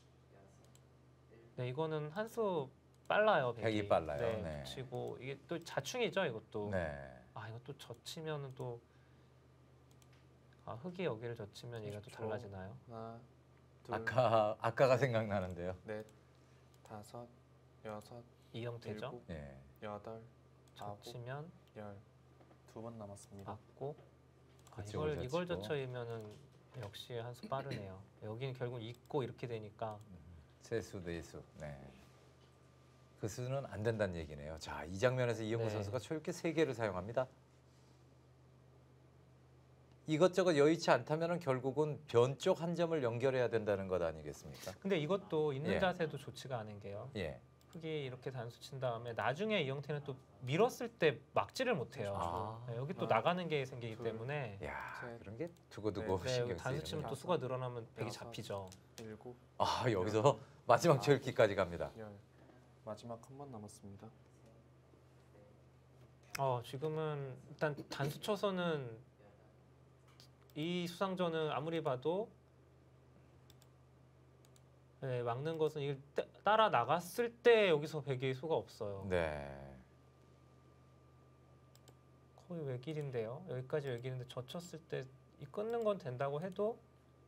네, 이거는 한 수 빨라요. 백이 빨라요. 네, 네. 붙이고 이게 또 자충이죠. 이것도. 네. 아, 이거 또 젖히면은 또 흙이 여기를 젖히면 얘가 또 10초. 달라지나요? 하나, 둘, 아까가 생각나는데요. 넷, 다섯, 여섯, 이 형태죠. 일곱, 예. 여덟, 아홉, 젖히면 열. 2번 남았습니다. 맞고 그쪽을 이걸 젖히고. 젖혀이면은 역시 한 수 빠르네요. 여기는 결국 있고 이렇게 되니까 세수, 네수. 네. 그 수는 안 된다는 얘기네요. 자, 이 장면에서 이영구 네. 선수가 초이렇게 3개를 사용합니다. 이것저것 여의치 않다면 결국은 변 쪽 한 점을 연결해야 된다는 것 아니겠습니까? 근데 이것도 있는 예. 자세도 좋지가 않은 게요. 예. 흙이 이렇게 단수 친 다음에 나중에 이 형태는 또 밀었을 때 막지를 못해요. 아. 네, 여기 또 하나, 나가는 게 생기기 둘, 때문에 야, 셋, 그런 게 두고두고 네, 신경 여기 단수 치면 쓰이는군요. 또 수가 늘어나면 백이 여섯. 잡히죠. 일곱, 아, 여기서 마지막 아. 절기까지 갑니다. 열. 마지막 한 번 남았습니다. 지금은 일단 단수 쳐서는 이 수상전은 아무리 봐도 네, 막는 것은 이걸 따라 나갔을 때 여기서 백의 수가 없어요. 네. 거의 외길인데요. 여기까지 외길인데 젖혔을 때 이 끊는 건 된다고 해도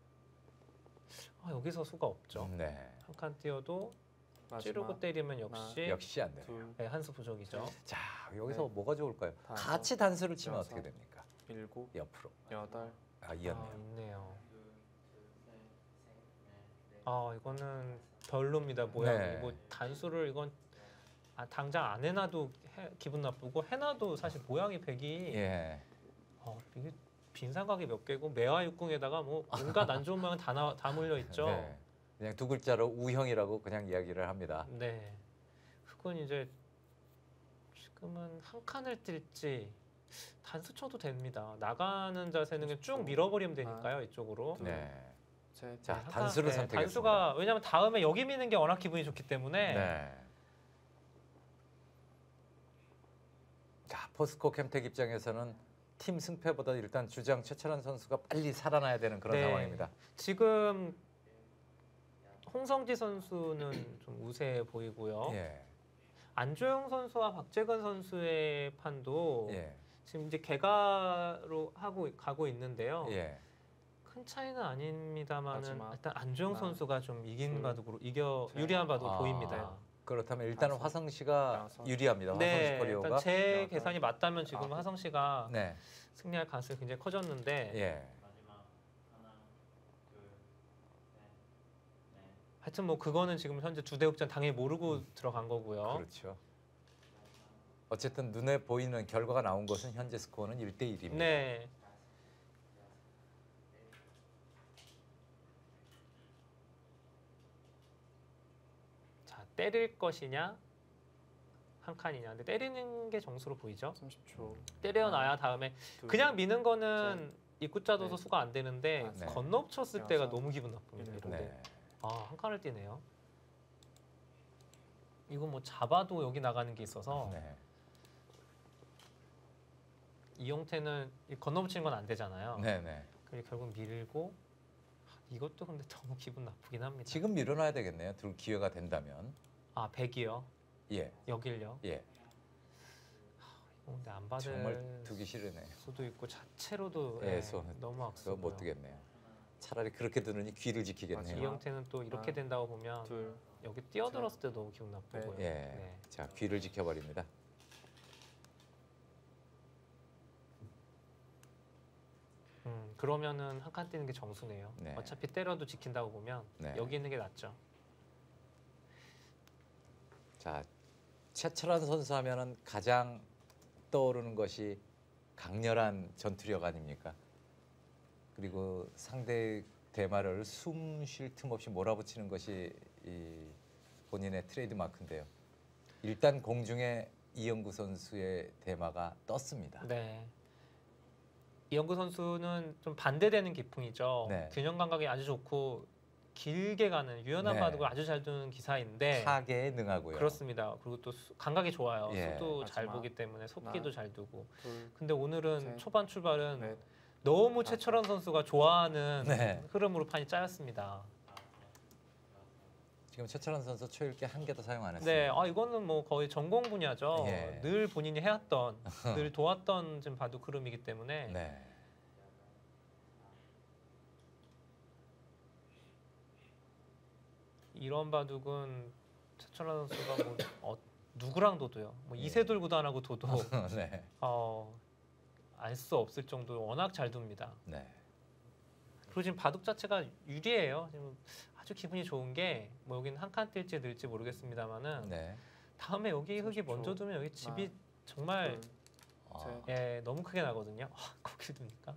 여기서 수가 없죠. 네. 한 칸 띄어도 찌르고 마지막 때리면 역시 역시 안 돼요. 둘, 네, 한 수 부족이죠. 자, 여기서 네. 뭐가 좋을까요? 다섯, 같이 단수를 치면 여섯. 어떻게 됩니까? 일곱, 옆으로. 여덟, 이었네요. 있네요. 이거는 별로입니다. 모양이. 네. 뭐 단수를 이건 당장 안 해놔도 기분 나쁘고 해놔도 사실 모양이 백이 예. 이게 빈삼각이 몇 개고 매화 육궁에다가 뭐 온갖 안 좋은 모양 다 몰려 있죠. 네. 그냥 두 글자로 우형이라고 그냥 이야기를 합니다. 네. 흙은 이제 지금은 한 칸을 뛸지 단수 쳐도 됩니다. 나가는 자세는 그냥 쭉 밀어버리면 되니까요. 이쪽으로. 네. 셋, 자, 한 칸, 단수를 네, 선택했습니다. 단수가 왜냐면 다음에 여기 미는 게 워낙 기분이 좋기 때문에 네. 자, 포스코 캠텍 입장에서는 팀 승패보다 일단 주장 최철환 선수가 빨리 살아나야 되는 그런 네. 상황입니다. 지금 홍성지 선수는 좀 우세해 보이고요. 예. 안조영 선수와 박재근 선수의 판도 예. 지금 이제 개가로 가고 있는데요. 예. 큰 차이는 아닙니다만은 마지막. 일단 안조영 하나, 선수가 좀 이긴 둘, 바도 셋. 유리한 바도 아. 보입니다. 그렇다면 일단은 다섯, 화성 씨가 여섯. 유리합니다. 화성 네, 스코리오가. 일단 제 여덟, 계산이 맞다면 지금 아홉. 화성 씨가 네. 승리할 가능성이 굉장히 커졌는데 예. 하여튼 뭐 그거는 지금 현재 두 대국전 당연히 모르고 들어간 거고요. 그렇죠. 어쨌든 눈에 보이는 결과가 나온 것은 현재 스코어는 1대1입니다. 네. 자, 때릴 것이냐 한 칸이냐. 근데 때리는 게 정수로 보이죠. 30초. 때려놔야 다음에 둘, 그냥 미는 거는 입구자 둬서 넷, 수가 안 되는데 네. 건너쳤을 때가 여섯, 너무 기분 나쁩니다. 일곱. 이런데. 네. 한 칸을 띄네요. 이거 뭐 잡아도 여기 나가는 게 있어서 네. 이 형태는 건너붙이는 건 안 되잖아요. 네, 네. 그리고 결국 밀고 이것도 근데 너무 기분 나쁘긴 합니다. 지금 밀어놔야 되겠네요. 둘 기회가 된다면. 100이요. 예. 여길요. 예. 근데 안 받을 정말 두기 싫으네. 수도 있고 자체로도 예, 예, 손. 너무 그거 악수고요. 못 두겠네요. 차라리 그렇게 두느니 귀를 지키겠네요. 이 형태는 또 이렇게 하나, 된다고 보면 둘, 여기 뛰어들었을 때 너무 기분 나쁘고요. 예, 네. 자 귀를 지켜버립니다. 그러면은 한 칸 뛰는 게 정수네요. 네. 어차피 때려도 지킨다고 보면 네. 여기 있는 게 낫죠. 자 최철환 선수 하면은 가장 떠오르는 것이 강렬한 전투력 아닙니까? 그리고 상대 대마를 숨 쉴 틈 없이 몰아붙이는 것이 이 본인의 트레이드 마크인데요. 일단 공중에 이영구 선수의 대마가 떴습니다. 네. 이영구 선수는 좀 반대되는 기풍이죠. 네. 균형 감각이 아주 좋고 길게 가는 유연한 네. 바둑을 아주 잘 두는 기사인데 타계에 능하고요. 그렇습니다. 그리고 또 감각이 좋아요. 예. 수도 잘 마지막. 보기 때문에 속기도 하나, 잘 두고. 둘, 근데 오늘은 셋, 초반 출발은 넷. 너무 최철원 선수가 좋아하는 네. 흐름으로 판이 짜였습니다. 지금 최철환 선수 초읽기 한 개도 사용 안 했어요. 네, 이거는 뭐 거의 전공 분야죠. 예. 늘 본인이 해왔던, 늘 도왔던 지금 바둑 흐름이기 때문에 네. 이런 바둑은 최철원 선수가 뭐 누구랑 둬도요. 뭐 예. 이세돌 구단하고 둬도 네. 알 수 없을 정도로 워낙 잘 둡니다. 네. 그리고 지금 바둑 자체가 유리해요. 지금 아주 기분이 좋은 게 뭐 여기는 한 칸 뛸지 늘지 모르겠습니다만은 네. 다음에 여기 흙이 30초. 먼저 두면 여기 집이 하나, 정말 둘, 아, 셋. 예, 너무 크게 나거든요. 거기 둡니까?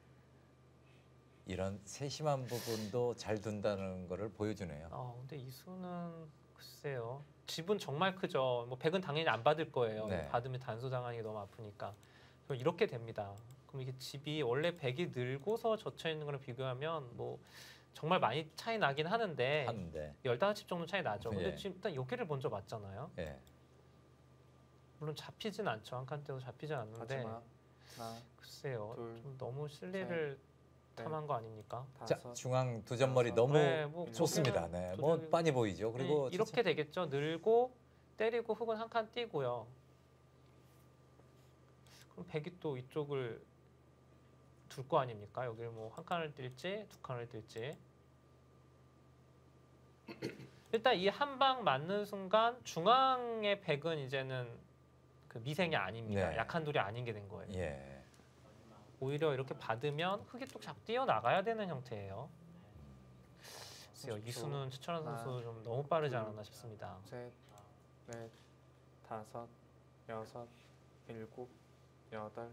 이런 세심한 부분도 잘 둔다는 거를 보여주네요. 근데 이수는 글쎄요. 집은 정말 크죠. 뭐 100은 당연히 안 받을 거예요. 네. 받으면 단수 당하는 게 너무 아프니까. 그럼 이렇게 됩니다. 그럼 이게 집이 원래 100이 늘고서 젖혀 있는 거랑 비교하면 뭐 정말 많이 차이 나긴 하는데 하는데. 15집 정도 차이 나죠. 근데 예. 지금 일단 여기를 먼저 맞잖아요. 예. 물론 잡히진 않죠. 한 칸 떼도 잡히진 않는데 마지막 하나, 글쎄요. 둘, 좀 너무 실리를 넷, 탐한 거 아닙니까? 자 다섯, 중앙 두 점머리 여섯, 너무 네, 뭐 좋습니다. 거기는 네. 도저히- 뭐 빤히 보이죠. 그리고 이렇게 되겠죠. 늘고 때리고 흙은 한 칸 띄고요. 그럼 백이 또 이쪽을 둘 거 아닙니까? 여기를 뭐 한 칸을 뛸지 두 칸을 뛸지. 일단 이 한 방 맞는 순간 중앙의 백은 이제는 그 미생이 아닙니다. 네. 약한 돌이 아닌 게 된 거예요. 예. 오히려 이렇게 받으면 흙이 또 자꾸 뛰어 나가야 되는 형태예요. 글쎄요, 30초. 이수는 최철환 하나, 선수 좀 너무 빠르지 둘, 않았나 싶습니다. 셋, 넷, 다섯, 여섯, 일곱, 여덟.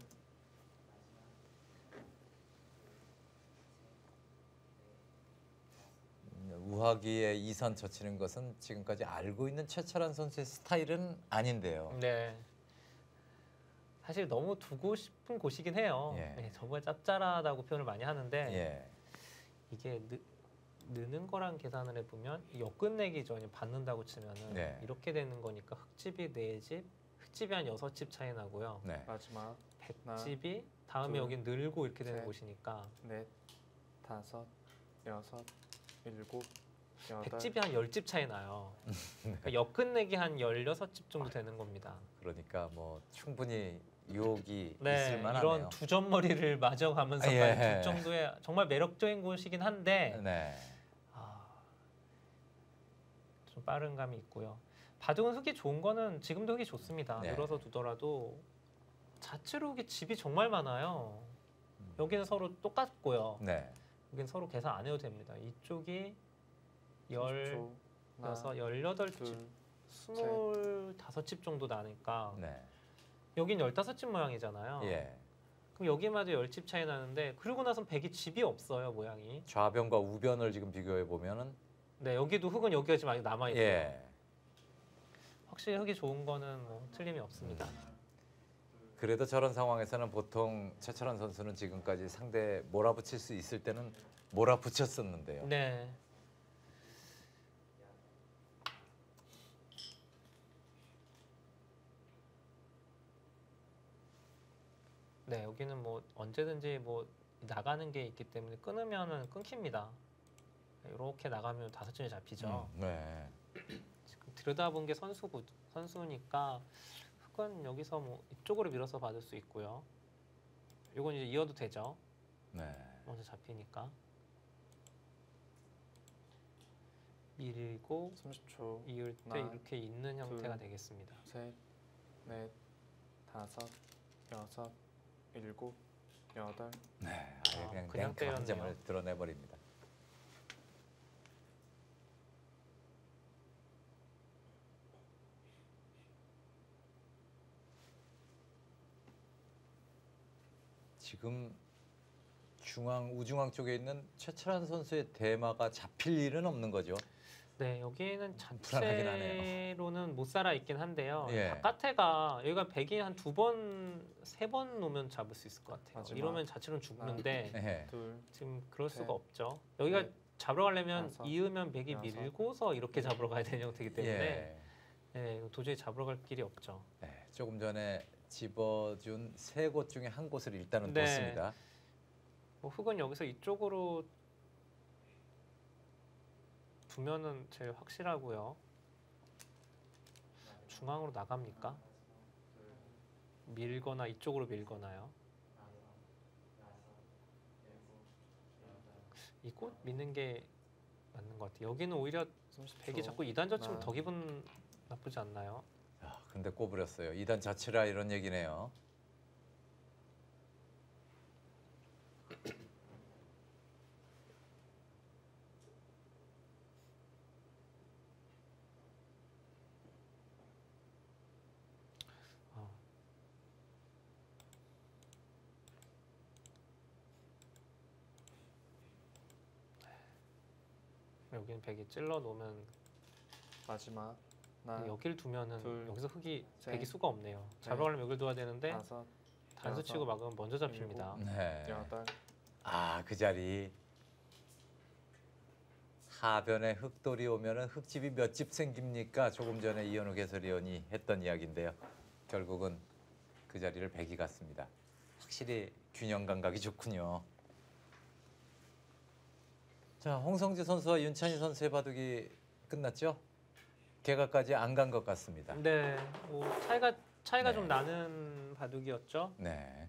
우하기에 2선 젖히는 것은 지금까지 알고 있는 최철환 선수의 스타일은 아닌데요. 네. 사실 너무 두고 싶은 곳이긴 해요. 예. 네, 정말 짭짤하다고 표현을 많이 하는데 예. 이게 느는 거랑 계산을 해보면 역끝내기죠. 받는다고 치면은 네. 이렇게 되는 거니까 흙집이 4집, 흙집이 한 6집 차이 나고요. 네. 마지막 백집이 다음에 둘, 여긴 늘고 이렇게 되는 셋. 곳이니까 넷, 다섯, 여섯, 일곱, 여덟. 백집이 한 10집 차이 나요. 그러니까 역끝내기 한 16집 정도 되는 겁니다. 그러니까 뭐 충분히 유혹이 네, 있을 만하네요. 이런 두 점머리를 맞아가면서 예. 둘 정도의 정말 매력적인 곳이긴 한데 네. 좀 빠른 감이 있고요. 바둑은 흙이 좋은 거는 지금도 흙이 좋습니다. 네. 늘어서 두더라도 자체로 흙이 집이 정말 많아요. 여기는 서로 똑같고요. 네. 여기는 서로 계산 안 해도 됩니다. 이쪽이 30초. 하나, 18집, 둘, 25집 정도 나니까 네. 여긴 15집 모양이잖아요. 예. 그럼 여기마저 10집 차이 나는데 그러고 나선 백이 집이 없어요, 모양이. 좌변과 우변을 지금 비교해 보면은 네, 여기도 흙은 여기가 지금 아직 남아 있고요. 예. 확실히 흙이 좋은 거는 뭐 틀림이 없습니다. 그래도 저런 상황에서는 보통 최철환 선수는 지금까지 상대 몰아붙일 수 있을 때는 몰아붙였었는데요. 네. 네, 여기는 뭐 언제든지 뭐 나가는 게 있기 때문에 끊으면은 끊깁니다. 이렇게 나가면 5점이 잡히죠. 네. 지금 들여다본 게 선수니까 흑은 여기서 뭐 이쪽으로 밀어서 받을 수 있고요. 이건 이제 이어도 되죠. 네. 먼저 잡히니까 밀고 30초. 이을 때 하나, 이렇게 있는 형태가 둘, 되겠습니다. 셋, 넷, 다섯, 여섯, 일곱, 여덟. 네. 아예 그냥 그냥 냉큼 한 때렸네요. 점을 드러내 버립니다. 지금 우중앙 쪽에 있는 최철한 선수의 대마가 잡힐 일은 없는 거죠. 네, 여기는 불안하긴 하네요. 자체로는 못 살아 있긴 한데요. 예. 바깥에가 여기가 백이 한 2번, 3번 놓으면 잡을 수 있을 것 같아요. 마지막. 이러면 자체로는 죽는데 네. 둘, 지금 그럴 셋, 수가 없죠. 여기가 넷, 잡으러 가려면 다섯, 이으면 백이 여섯, 밀고서 이렇게 잡으러 가야 되는 형태이기 때문에 예. 네, 도저히 잡으러 갈 길이 없죠. 네. 조금 전에 집어준 세 곳 중에 한 곳을 일단은 네. 뒀습니다. 뭐 흑은 여기서 이쪽으로 두면은 제일 확실하고요. 중앙으로 나갑니까? 밀거나 이쪽으로 밀거나요? 이곳 미는 게 맞는 것 같아요. 여기는 오히려 30초. 백이 자꾸 2단 젖히면 하나. 더 기분 나쁘지 않나요? 아, 근데 꼬부렸어요. 2단 자체라 이런 얘기네요. 어. 여기는 백이 찔러 놓으면 마지막. 하나, 여길 두면은 둘, 여기서 흑이 셋, 백이 수가 없네요. 넷, 잡으러 가려면 여길 둬야 되는데 다섯, 단수 치고 여섯, 막으면 먼저 잡힙니다. 네. 여덟. 아, 그 자리. 하변에 흑돌이 오면은 흑집이 몇 집 생깁니까? 조금 전에 이현욱 해설위원이 했던 이야기인데요. 결국은 그 자리를 백이 갔습니다. 확실히 균형 감각이 좋군요. 자, 홍성지 선수와 윤찬희 선수의 바둑이 끝났죠? 개가까지 안 간 것 같습니다. 네, 뭐 차이가 네. 좀 나는 바둑이었죠. 네.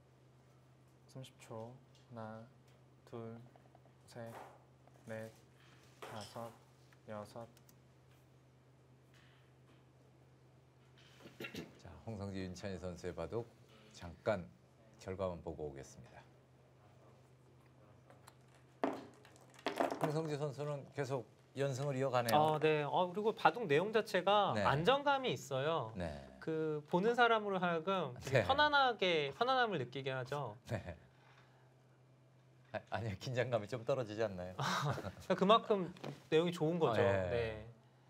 30초. 하나, 둘, 셋, 넷, 다섯, 여섯. 자, 홍성지 윤찬희 선수의 바둑 잠깐 결과만 보고 오겠습니다. 홍성지 선수는 계속 연승을 이어가네요. 아, 네. 그리고 바둑 내용 자체가 네. 안정감이 있어요. 네. 그 보는 사람으로 하여금 되게 네. 편안함을 느끼게 하죠. 네. 아니요, 긴장감이 좀 떨어지지 않나요? 그만큼 내용이 좋은 거죠. 예. 네.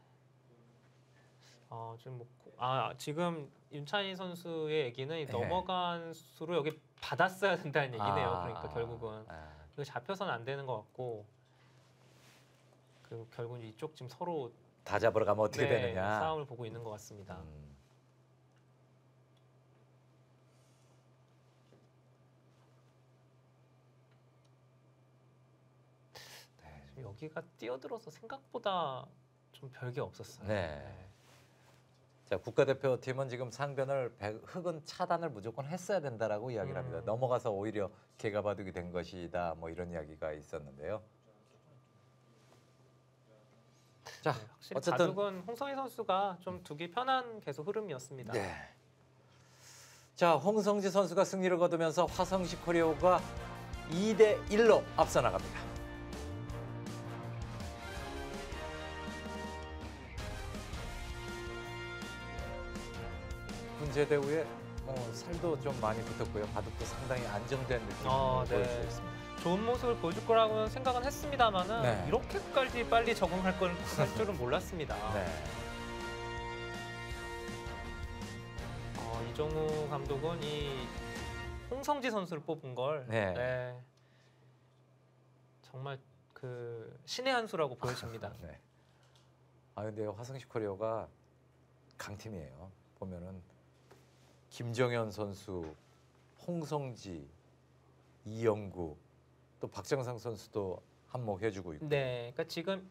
지금 윤찬희 선수의 얘기는 이 예. 넘어간 수로 여기 받았어야 된다는 얘기네요. 그러니까 결국은 아, 이거 잡혀서는 안 되는 것 같고, 그 결국은 이쪽 지금 서로 다 잡으러 가면 어떻게 네, 되느냐. 싸움을 보고 있는 것 같습니다. 지금 여기가 뛰어들어서 생각보다 좀 별게 없었어요. 네. 자, 국가대표팀은 지금 상변을 흑은 차단을 무조건 했어야 된다라고 이야기를 합니다. 넘어가서 오히려 개가바둑이 된 것이다. 뭐 이런 이야기가 있었는데요. 자, 네, 확실히 어쨌든 바둑은 홍성희 선수가 좀 두기 편한 계속 흐름이었습니다. 네. 자, 홍성지 선수가 승리를 거두면서 화성시 코리오가 2대 1로 앞서 나갑니다. 군제대 후에 살도 좀 많이 붙었고요. 바둑도 상당히 안정된 느낌을 네. 보여주고 있습니다. 좋은 모습을 보여줄 거라고는 생각은 했습니다만은 네. 이렇게까지 빨리 적응할 할 줄은 몰랐습니다. 네. 이정우 감독은 이 홍성지 선수를 뽑은 걸 네. 정말 그 신의 한 수라고 보여집니다. 네. 아, 근데 화성시 코리오가 강팀이에요. 보면은 김정현 선수, 홍성지, 이영구, 또 박정상 선수도 한몫해주고 있고. 네, 그러니까 지금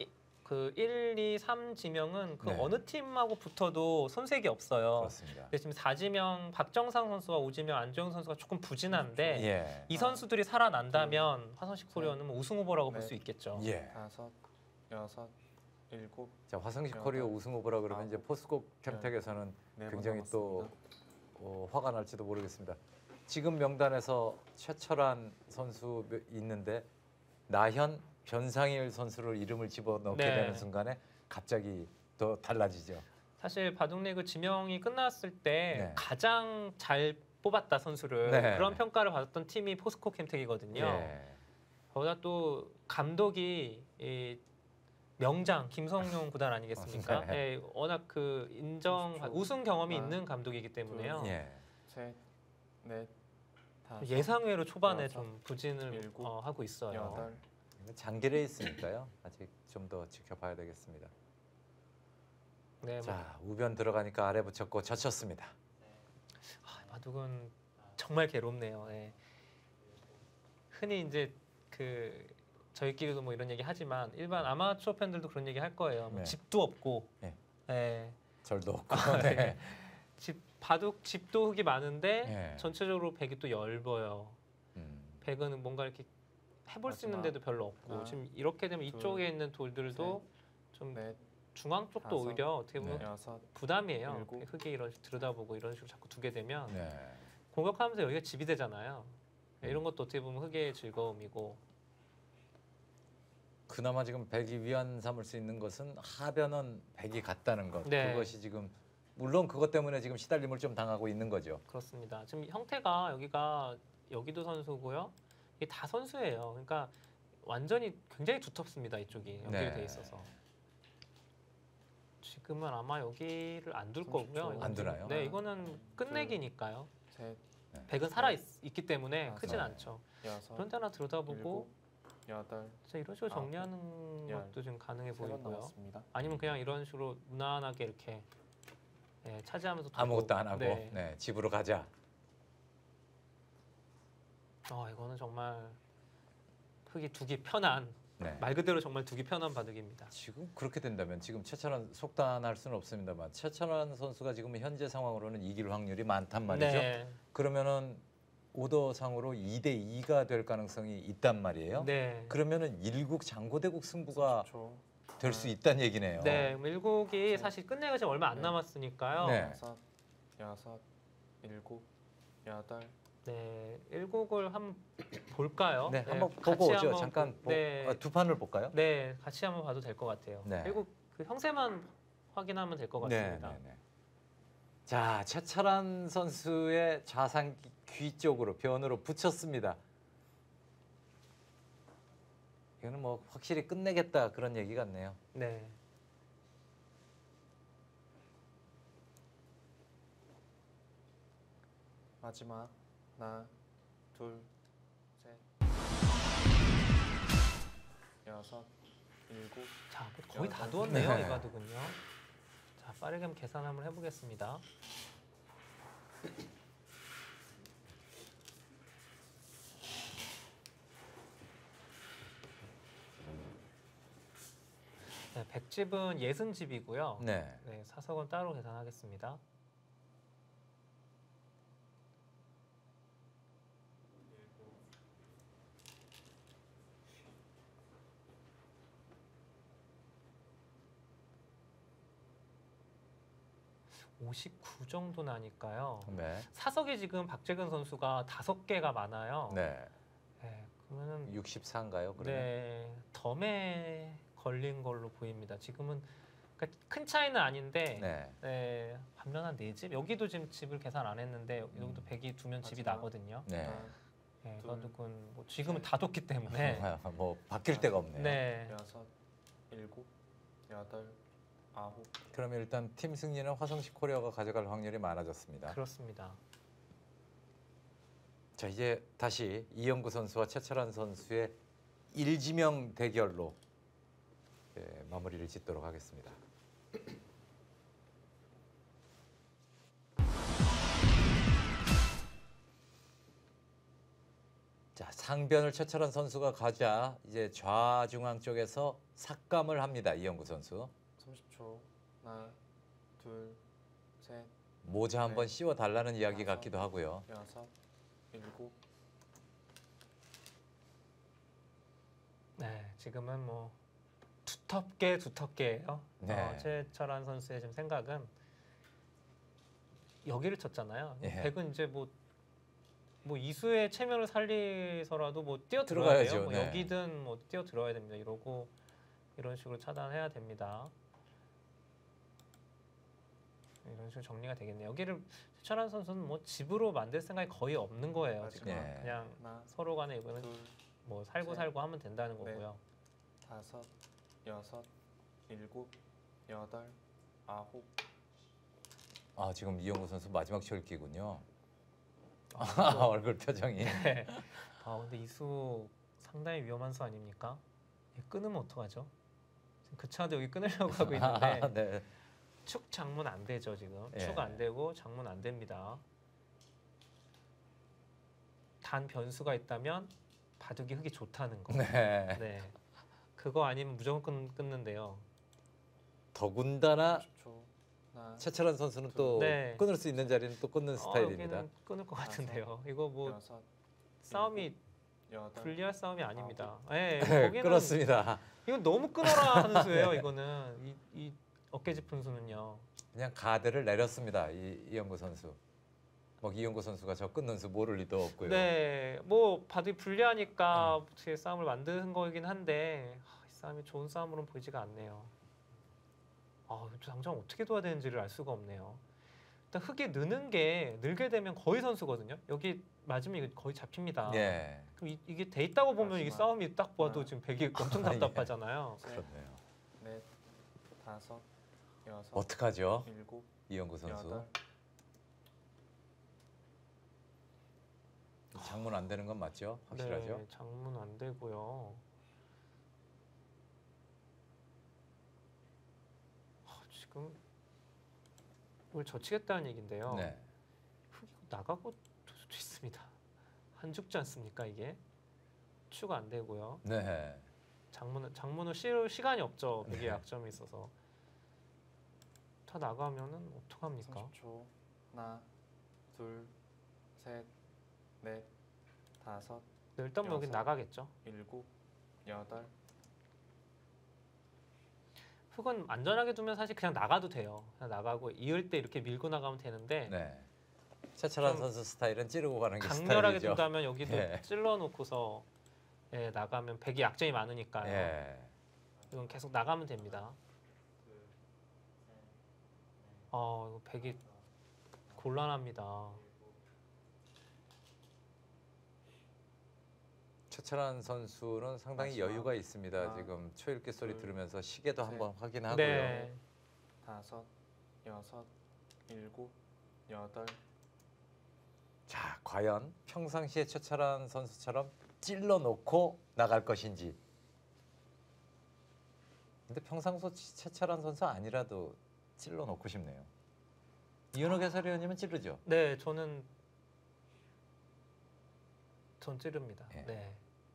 그 1, 2, 3 지명은 그 네. 어느 팀하고 붙어도 손색이 없어요. 그렇습니다. 그래서 지금 4지명 박정상 선수와 5지명 안주영 선수가 조금 부진한데 예. 이 선수들이 살아난다면 화성시 코리아는 뭐 우승 후보라고 볼 수 있겠죠. 예. 5, 6, 7, 자, 화성시 여덟, 코리아 우승 후보라 그러면 이제 아홉, 포스코 캠텍에서는 네 굉장히 또 화가 날지도 모르겠습니다. 지금 명단에서 최철한 선수 있는데 나현, 변상일 선수를 이름을 집어넣게 네. 되는 순간에 갑자기 더 달라지죠. 사실 바둑리그 지명이 끝났을 때 네. 가장 잘 뽑았다 선수를 네. 그런 평가를 받았던 팀이 포스코 캠텍이거든요. 예. 거기다 또 감독이 이 명장 김성용 구단 아니겠습니까? 네. 예, 워낙 그 인정 그렇죠. 우승 경험이 아, 있는 감독이기 때문에요. 예. 셋, 넷, 다섯, 예상외로 초반에 여섯, 좀 부진을 일곱, 하고 있어요. 여덟, 장기레 있으니까요. 아직 좀 더 지켜봐야 되겠습니다. 네, 뭐, 자, 우변 들어가니까 아래 붙였고 젖혔습니다. 바둑은 정말 괴롭네요. 예. 흔히 이제 그 저희끼리도 뭐 이런 얘기 하지만 일반 아마추어 팬들도 그런 얘기 할 거예요. 뭐 네. 집도 없고, 네. 예. 절도 없고. 네. 네. 바둑 집도 흙이 많은데 네. 전체적으로 백이 또 엷어요. 백은 뭔가 이렇게 해볼 수 있는 마지막 데도 별로 없고 하나, 지금 이렇게 되면 둘, 이쪽에 있는 돌들도 좀 넷, 중앙 쪽도 다섯, 오히려 어떻게 보면 네. 여섯, 부담이에요. 일곱. 흙이 이런 식으로 들여다보고 이런 식으로 자꾸 두게 되면 네. 공격하면서 여기가 집이 되잖아요. 이런 것도 어떻게 보면 흙의 즐거움이고. 그나마 지금 백이 위안 삼을 수 있는 것은 하변은 백이 같다는 것. 네. 그것이 지금 물론 그것 때문에 지금 시달림을 좀 당하고 있는 거죠. 그렇습니다. 지금 형태가 여기가 여기도 선수고요. 이게 다 선수예요. 그러니까 완전히 굉장히 두텁습니다. 이쪽이 연결이 네. 돼 있어서. 지금은 아마 여기를 안 둘 30초. 거고요. 안 이건 두나요? 네, 이거는 끝내기니까요. 셋, 백은 살아 있기 때문에 다섯. 크진 네. 않죠. 여섯, 그런 데 하나 들여다보고 일곱, 여덟, 진짜 이런 식으로 아홉, 정리하는 열. 것도 좀 가능해 세 번 보이고요. 남았습니다. 아니면 그냥 이런 식으로 무난하게 이렇게 예, 차지하면서 두고. 아무것도 안 하고 네. 네, 집으로 가자. 이거는 정말 흙이 두기 편한 네. 말 그대로 정말 두기 편한 바둑입니다. 지금 그렇게 된다면 지금 최철한 속단할 수는 없습니다만 최철한 선수가 지금 현재 상황으로는 이길 확률이 많단 말이죠. 네. 그러면은 오더상으로 2대 2가 될 가능성이 있단 말이에요. 네. 그러면은 일국 장고대국 승부가 30초, 될 수 있다는 얘기네요. 네, 밀국이 사실 끝내기가 지금 얼마 안 네. 남았으니까요. 네. 다섯, 여섯, 일곱, 여덟, 네, 일국을 한번 볼까요? 네, 한번 같이 보고 오죠. 한번 잠깐 네, 두 판을 볼까요? 네, 같이 한번 봐도 될 것 같아요. 네. 일국 그 형세만 확인하면 될 것 같습니다. 네. 자, 최철한 선수의 좌상 귀 쪽으로 변으로 붙였습니다. 이거는 뭐 확실히 끝내겠다 그런 얘기 같네요. 네. 마지막 하나, 둘, 셋, 여섯, 일곱, 자, 거의 다 여덟. 두었네요, 네. 이 바둑은요. 자, 빠르게 한번 계산 한번 해보겠습니다. 네, 백집은 60집이고요. 네. 네, 사석은 따로 계산하겠습니다. (59) 정도 나니까요. 네. 사석이 지금 박재근 선수가 5개가 많아요. 네. 네, 그러면은 64인가요? 그러면? 네, 덤에 걸린 걸로 보입니다. 지금은 그러니까 큰 차이는 아닌데 네. 네, 반면 한 4집? 여기도 지금 집을 계산 안 했는데 여기도 백이 두면 집이 마지막. 나거든요. 네. 하나, 네, 둘, 바둑은 뭐 지금은 다 뒀기 때문에 뭐 바뀔 데가 없네요. 네, 여섯, 일곱, 여덟, 아홉, 그러면 일단 팀 승리는 화성시 코리아가 가져갈 확률이 많아졌습니다. 그렇습니다. 자, 이제 다시 이영구 선수와 최철한 선수의 일지명 대결로 마무리를 짓도록 하겠습니다. 자, 상변을 최철한 선수가 가자 이제 좌중앙 쪽에서 삭감을 합니다. 이영구 선수. 30초. 하나, 둘, 셋, 모자 한번 네. 씌워 달라는 이야기 다섯. 같기도 하고요. 여섯, 일곱. 네, 지금은 뭐 두텁게예요. 네. 최철한 선수의 지금 생각은 여기를 쳤잖아요. 예. 백은 이제 뭐 이수의 체면을 살리서라도 뭐 뛰어 들어야 들어가야죠. 돼요. 뭐 네. 여기든 뭐 뛰어 들어야 됩니다. 이러고 이런 식으로 차단해야 됩니다. 이런 식으로 정리가 되겠네요. 여기를 최철한 선수는 뭐 집으로 만들 생각이 거의 없는 거예요. 지금 예. 그냥 하나, 서로 간에 이거는 둘, 뭐 살고 셋, 살고 하면 된다는 넷. 거고요. 다섯, 여섯, 일곱, 여덟, 아홉. 아, 지금 이영구 선수 마지막 철기군요. 아, 얼굴 표정이. 네. 아 근데 이수 상당히 위험한 수 아닙니까? 이거 끊으면 어떡하죠? 지금 그 차도 여기 끊으려고 하고 있는데 네. 축 장문 안 되죠 지금. 예. 축 안 되고 장문 안 됩니다. 단 변수가 있다면 바둑이 흙이 좋다는 거. 네. 네. 그거 아니면 무조건 끊는데요. 더군다나 30초. 하나, 최철한 선수는 또 네. 끊을 수 있는 자리는 또 끊는 스타일입니다. 여기는 끊을 것 같은데요. 이거 뭐 여섯, 싸움이 여덟. 불리할 싸움이 아닙니다. 예, 네, 거기는 끊었습니다. 이건 너무 끊어라 하는 수예요. 이거는 이 어깨 짚은 수는요. 그냥 가드를 내렸습니다. 이영구 선수. 뭐 이영구 선수가 저 끊는 수 모를 리도 없고요. 네, 뭐 바둑이 불리하니까 어떻게 싸움을 만드는 거이긴 한데 이 싸움이 좋은 싸움으로는 보이지가 않네요. 당장 어떻게 둬야 되는지를 알 수가 없네요. 일단 흙이 늘게 되면 거의 선수거든요. 여기 맞으면 이거 거의 잡힙니다. 예, 그럼 이게 돼 있다고 보면 이게 마지막. 싸움이 딱 봐도 하나. 지금 백이 엄청 예. 답답하잖아요. 셋, 그렇네요. 넷, 다섯, 여섯, 어떡하죠? 일곱, 이영구 선수. 여덟. 장문 안 되는 건 맞죠? 확실하죠? 네, 장문 안 되고요. 지금 이걸 젖히겠다는 얘긴데요. 네. 흙이 나가고 될 수도 있습니다. 한 죽지 않습니까 이게? 축 안 되고요. 네. 장문을 씌울 시간이 없죠. 백의 네. 약점이 있어서. 다 나가면은 어떡합니까? 30초. 하나, 둘, 셋, 넷, 다섯, 일단 뭐 여기 여섯. 나가겠죠. 일곱, 여덟. 흙은 안전하게 두면 사실 그냥 나가도 돼요. 그냥 나가고 이을 때 이렇게 밀고 나가면 되는데 네. 최철한 좀 선수 스타일은 찌르고 가는 게 강렬하게 스타일이죠. 둔다면 여기도 예. 찔러놓고서 나가면 백이 약점이 많으니까요. 예. 이건 계속 나가면 됩니다. 이거 백이 곤란합니다. 최철한 선수는 상당히 마지막. 여유가 있습니다. 하나, 지금 초읽기 소리 둘, 들으면서 시계도 셋. 한번 확인하고요. 네. 다섯, 여섯, 일곱, 여덟. 자, 과연 평상시에 최철한 선수처럼 찔러 놓고 나갈 것인지. 근데 평상소 최철한 선수 아니라도 찔러 놓고 싶네요. 이현욱 해설위원님은 찌르죠. 네, 전 찌릅니다. 예. 네.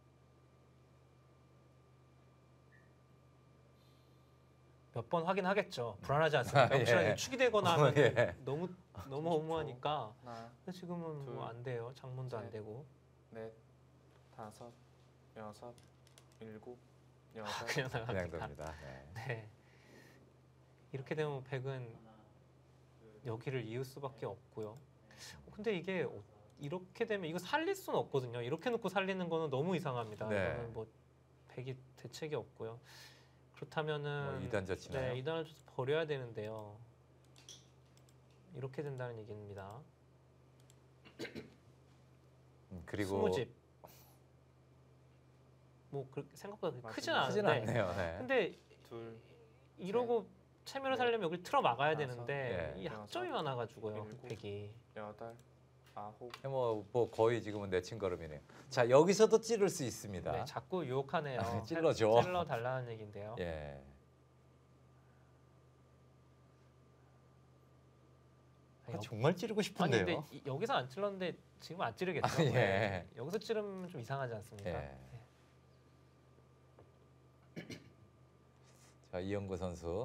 몇 번 확인하겠죠. 불안하지 않습니까? 예. 혹시나 축이 되거나 하면 예. 너무 허무하니까. 하나, 근데 지금은 둘, 뭐 안 돼요. 장문도 안 셋. 되고. 넷, 다섯, 여섯, 일곱, 여덟. 그냥 그냥 나갑니다. 됩니다. 네. 네. 이렇게 되면 백은 여기를 이을 수밖에 없고요. 근데 이게 이렇게 되면 이거 살릴 수는 없거든요. 이렇게 놓고 살리는 거는 너무 이상합니다. 네. 이거는 뭐 백이 대책이 없고요. 그렇다면은 뭐 이단 젖히나요? 네, 이단을 줘서 버려야 되는데요. 이렇게 된다는 얘기입니다. 그리고 20집. 뭐 생각보다 그렇게 크진 마지막. 크진 않은데. 않네요. 네. 근데 둘, 이러고 체면을 넷, 살려면 여기 틀어 막아야 다섯, 되는데 예. 이 약점이 많아가지고요. 일곱. 백이. 여덟, 아홉. 뭐 거의 지금은 내친 걸음이네요. 자, 여기서도 찌를 수 있습니다. 네, 자꾸 유혹하네요. 찔러줘. 찔러 달라는 얘긴데요. 예. 정말 찌르고 싶은데요. 아니 근데 여기서 안 찔렀는데 지금 안 찌르겠죠. 아, 예. 네. 여기서 찌르면 좀 이상하지 않습니까? 예. 자, 이영구 선수.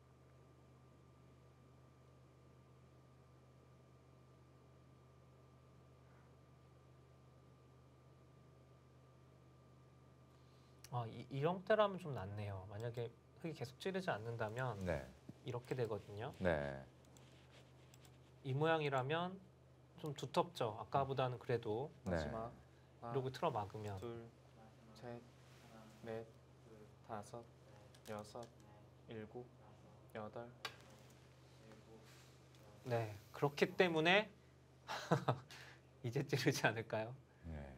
이 형태라면 좀 낫네요. 만약에 흙이 계속 찌르지 않는다면 네. 이렇게 되거든요. 네. 이 모양이라면 좀 두텁죠. 아까보다는 그래도 네. 마지막 하나, 이러고 틀어 막으면. 둘, 셋, 넷, 다섯, 여섯, 일곱, 여덟. 네, 그렇기 때문에 이제 찌르지 않을까요? 네.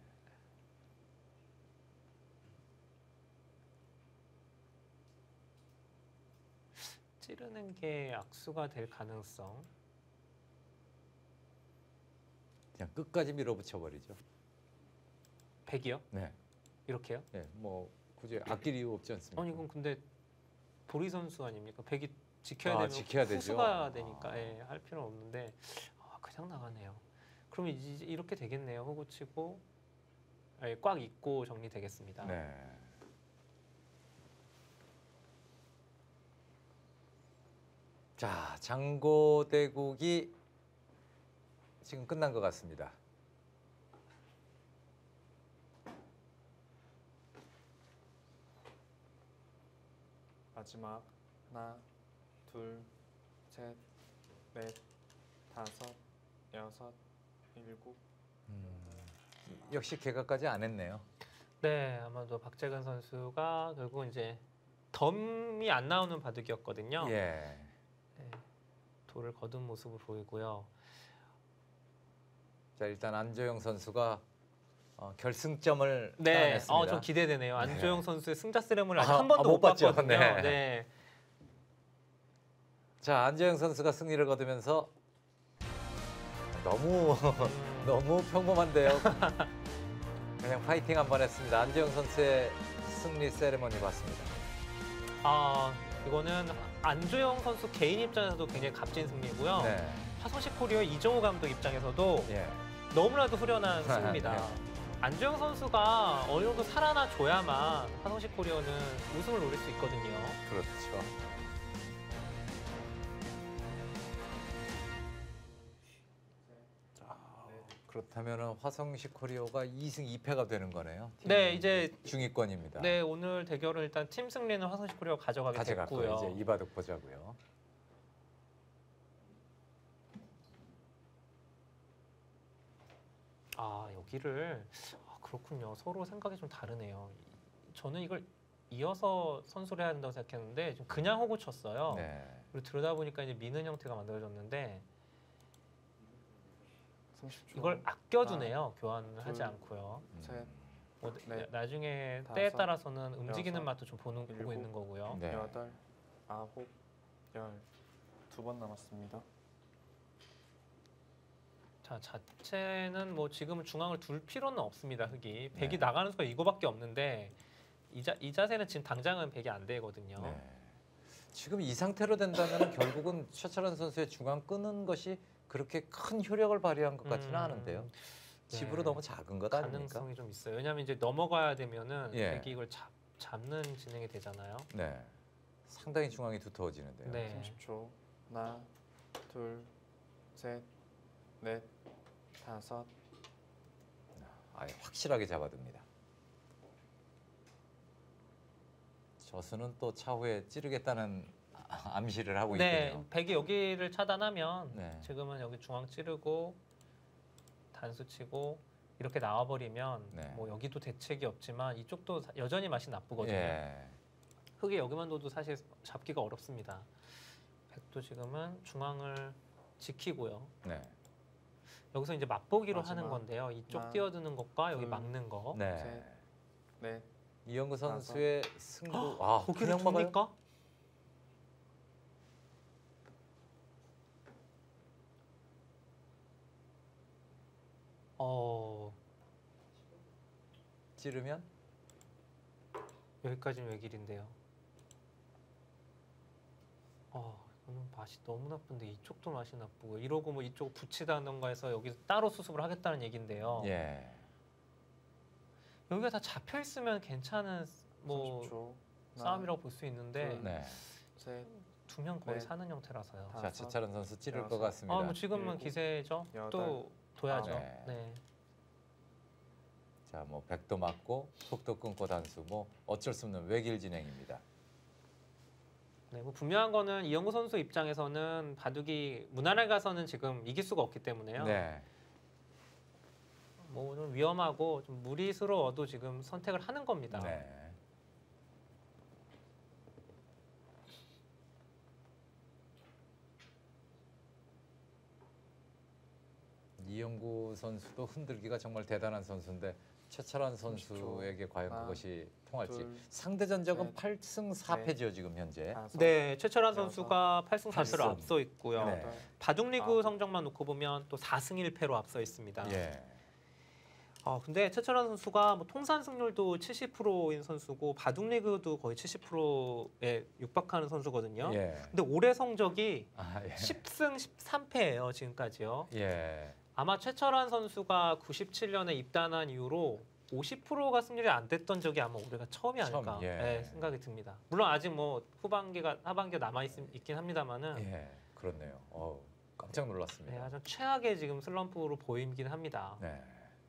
찌르는 게 악수가 될 가능성. 그냥 끝까지 밀어붙여 버리죠. 100이요? 네. 이렇게요? 네. 뭐 굳이 아낄 이유 없지 않습니까? 아니 그럼 근데 보리 선수 아닙니까? 100이 지켜야 아, 되면 지켜야 되죠. 후수가 되니까 아. 예, 할 필요는 없는데 그냥 나가네요. 그러면 이제 이렇게 되겠네요. 호구 치고 예, 꽉 입고 정리되겠습니다. 네. 자, 장고대국이 지금 끝난 것 같습니다. 마지막 하나, 둘, 셋, 넷, 다섯, 여섯, 일곱. 역시 개각까지 안 했네요. 네, 아마도 박재근 선수가 결국 이제 덤이 안 나오는 바둑이었거든요. 예. 네, 돌을 거둔 모습을 보이고요. 자, 일단 안조영 선수가 결승점을 네, 따냈습니다. 좀 기대되네요. 네. 안조영 선수의 승자 세레모니를 아직 아, 한 번도 못 못 봤죠. 봤거든요. 네. 네. 자, 안조영 선수가 승리를 거두면서 너무 너무 평범한데요. 그냥 파이팅 한번 했습니다. 안지영 선수의 승리 세레머니 봤습니다. 이거는 안조영 선수 개인 입장에서도 굉장히 값진 승리고요. 네. 화성시 코리아 이정우 감독 입장에서도 예. 너무나도 후련한 승리입니다. 네. 안조영 선수가 어느 정도 살아나 줘야만 화성시 코리아는 우승을 노릴 수 있거든요. 그렇죠. 그렇다면 화성시 코리오가 2승 2패가 되는 거네요. 팀 네, 이제 중위권입니다. 네 오늘 대결은 일단 팀 승리는 화성시 코리아가 가져가게 가져갔고 됐고요. 이제 이바둑 보자고요. 여기를 그렇군요. 서로 생각이 좀 다르네요. 저는 이걸 이어서 선수를 해야 된다고 생각했는데 지금 그냥 호구 쳤어요. 네. 그리고 들여다 보니까 이제 미는 형태가 만들어졌는데 30초. 이걸 아껴두네요. 교환을 하지 둘, 않고요. 셋, 뭐 넷, 나중에 다섯, 때에 따라서는 움직이는 여섯, 맛도 좀 보고 일곱, 있는 거고요. 네. 여덟, 아홉, 열. 2번 남았습니다. 자 자체는 뭐 지금 중앙을 둘 필요는 없습니다. 흙이 백이 네. 나가는 수가 이거밖에 없는데 이 자세는 지금 당장은 백이 안 되거든요. 네. 지금 이 상태로 된다면 결국은 최철원 선수의 중앙 끄는 것이 그렇게 큰 효력을 발휘한 것 같지는 않은데요. 집으로 네. 너무 작은 것 아닙니까? 가능성이 좀 있어요. 왜냐하면 이제 넘어가야 되면은 예. 백이 이걸 잡는 진행이 되잖아요. 네. 상당히 중앙이 두터워지는데요. 네. 30초. 하나, 둘, 셋, 넷, 다섯. 아예 확실하게 잡아둡니다. 저수는 또 차후에 찌르겠다는 암시를 하고 네, 있군요. 백이 여기를 차단하면 네. 지금은 여기 중앙 찌르고 단수 치고 이렇게 나와버리면 네. 뭐 여기도 대책이 없지만 이쪽도 여전히 맛이 나쁘거든요. 예. 흙이 여기만 둬도 사실 잡기가 어렵습니다. 백도 지금은 중앙을 지키고요. 네. 여기서 이제 맛보기로 마지막. 하는 건데요. 이쪽 하나, 뛰어드는 것과 여기 둘, 막는 거. 네. 셋, 넷, 이영구 선수의 승부. 아, 고기를 그냥 막아요? 둡니까? 찌르면 여기까지는 외길인데요. 저는 맛이 너무 나쁜데 이쪽도 맛이 나쁘고 이러고 뭐 이쪽 붙이다던가 해서 여기 따로 수습을 하겠다는 얘긴데요. 예. 여기가 다 잡혀 있으면 괜찮은 뭐 30초. 싸움이라고 볼 수 있는데 둘, 네. 셋, 두 명 거의 넷, 사는 형태라서요. 다. 자, 최철원 선수 찌를 것 여섯. 같습니다. 아, 뭐 지금은 일곱, 기세죠. 여덟, 또 둬야죠. 아홉. 네. 자, 뭐 백도 맞고 톡도 끊고 단수 뭐 어쩔 수 없는 외길 진행입니다. 네, 뭐 분명한 거는 이영구 선수 입장에서는 바둑이 무난하게 가서는 지금 이길 수가 없기 때문에요. 네. 뭐 좀 위험하고 좀 무리스러워도 지금 선택을 하는 겁니다. 네. 이영구 선수도 흔들기가 정말 대단한 선수인데 최철환 선수에게 과연 하나, 그것이 통할지. 둘, 상대 전적은 셋, 8승 4패죠 지금 현재. 다섯, 네, 최철환 여섯, 선수가 8승 4패로 팔승. 앞서 있고요. 네. 여덟, 바둑리그 아홉. 성적만 놓고 보면 또 4승 1패로 앞서 있습니다. 예. 근데 최철환 선수가 뭐 통산 승률도 70%인 선수고 바둑리그도 거의 70%에 육박하는 선수거든요. 예. 근데 올해 성적이 아, 예. 10승 13패예요, 지금까지요. 예. 아마 최철환 선수가 97년에 입단한 이후로 50%가 승률이 안 됐던 적이 아마 올해가 처음이 아닐까 처음, 예. 네, 생각이 듭니다. 물론 아직 뭐 하반기가 남아 있긴 합니다만은 예. 그렇네요. 깜짝 놀랐습니다. 네, 아주 최악의 지금 슬럼프로 보이긴 합니다. 네.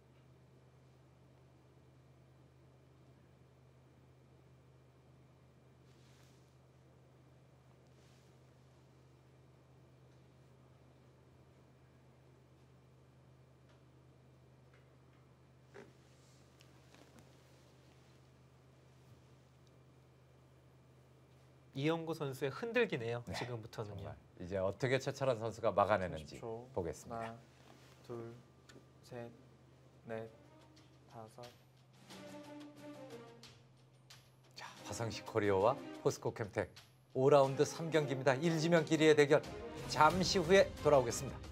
이영구 선수의 흔들기네요. 네, 지금부터는요. 정말 이제 어떻게 최철환 선수가 막아내는지 30초. 보겠습니다. 하나, 둘, 셋, 넷, 다섯. 자, 화성시 코리아와 포스코 캠텍 5라운드 3경기입니다. 1지명 1위의 대결 잠시 후에 돌아오겠습니다.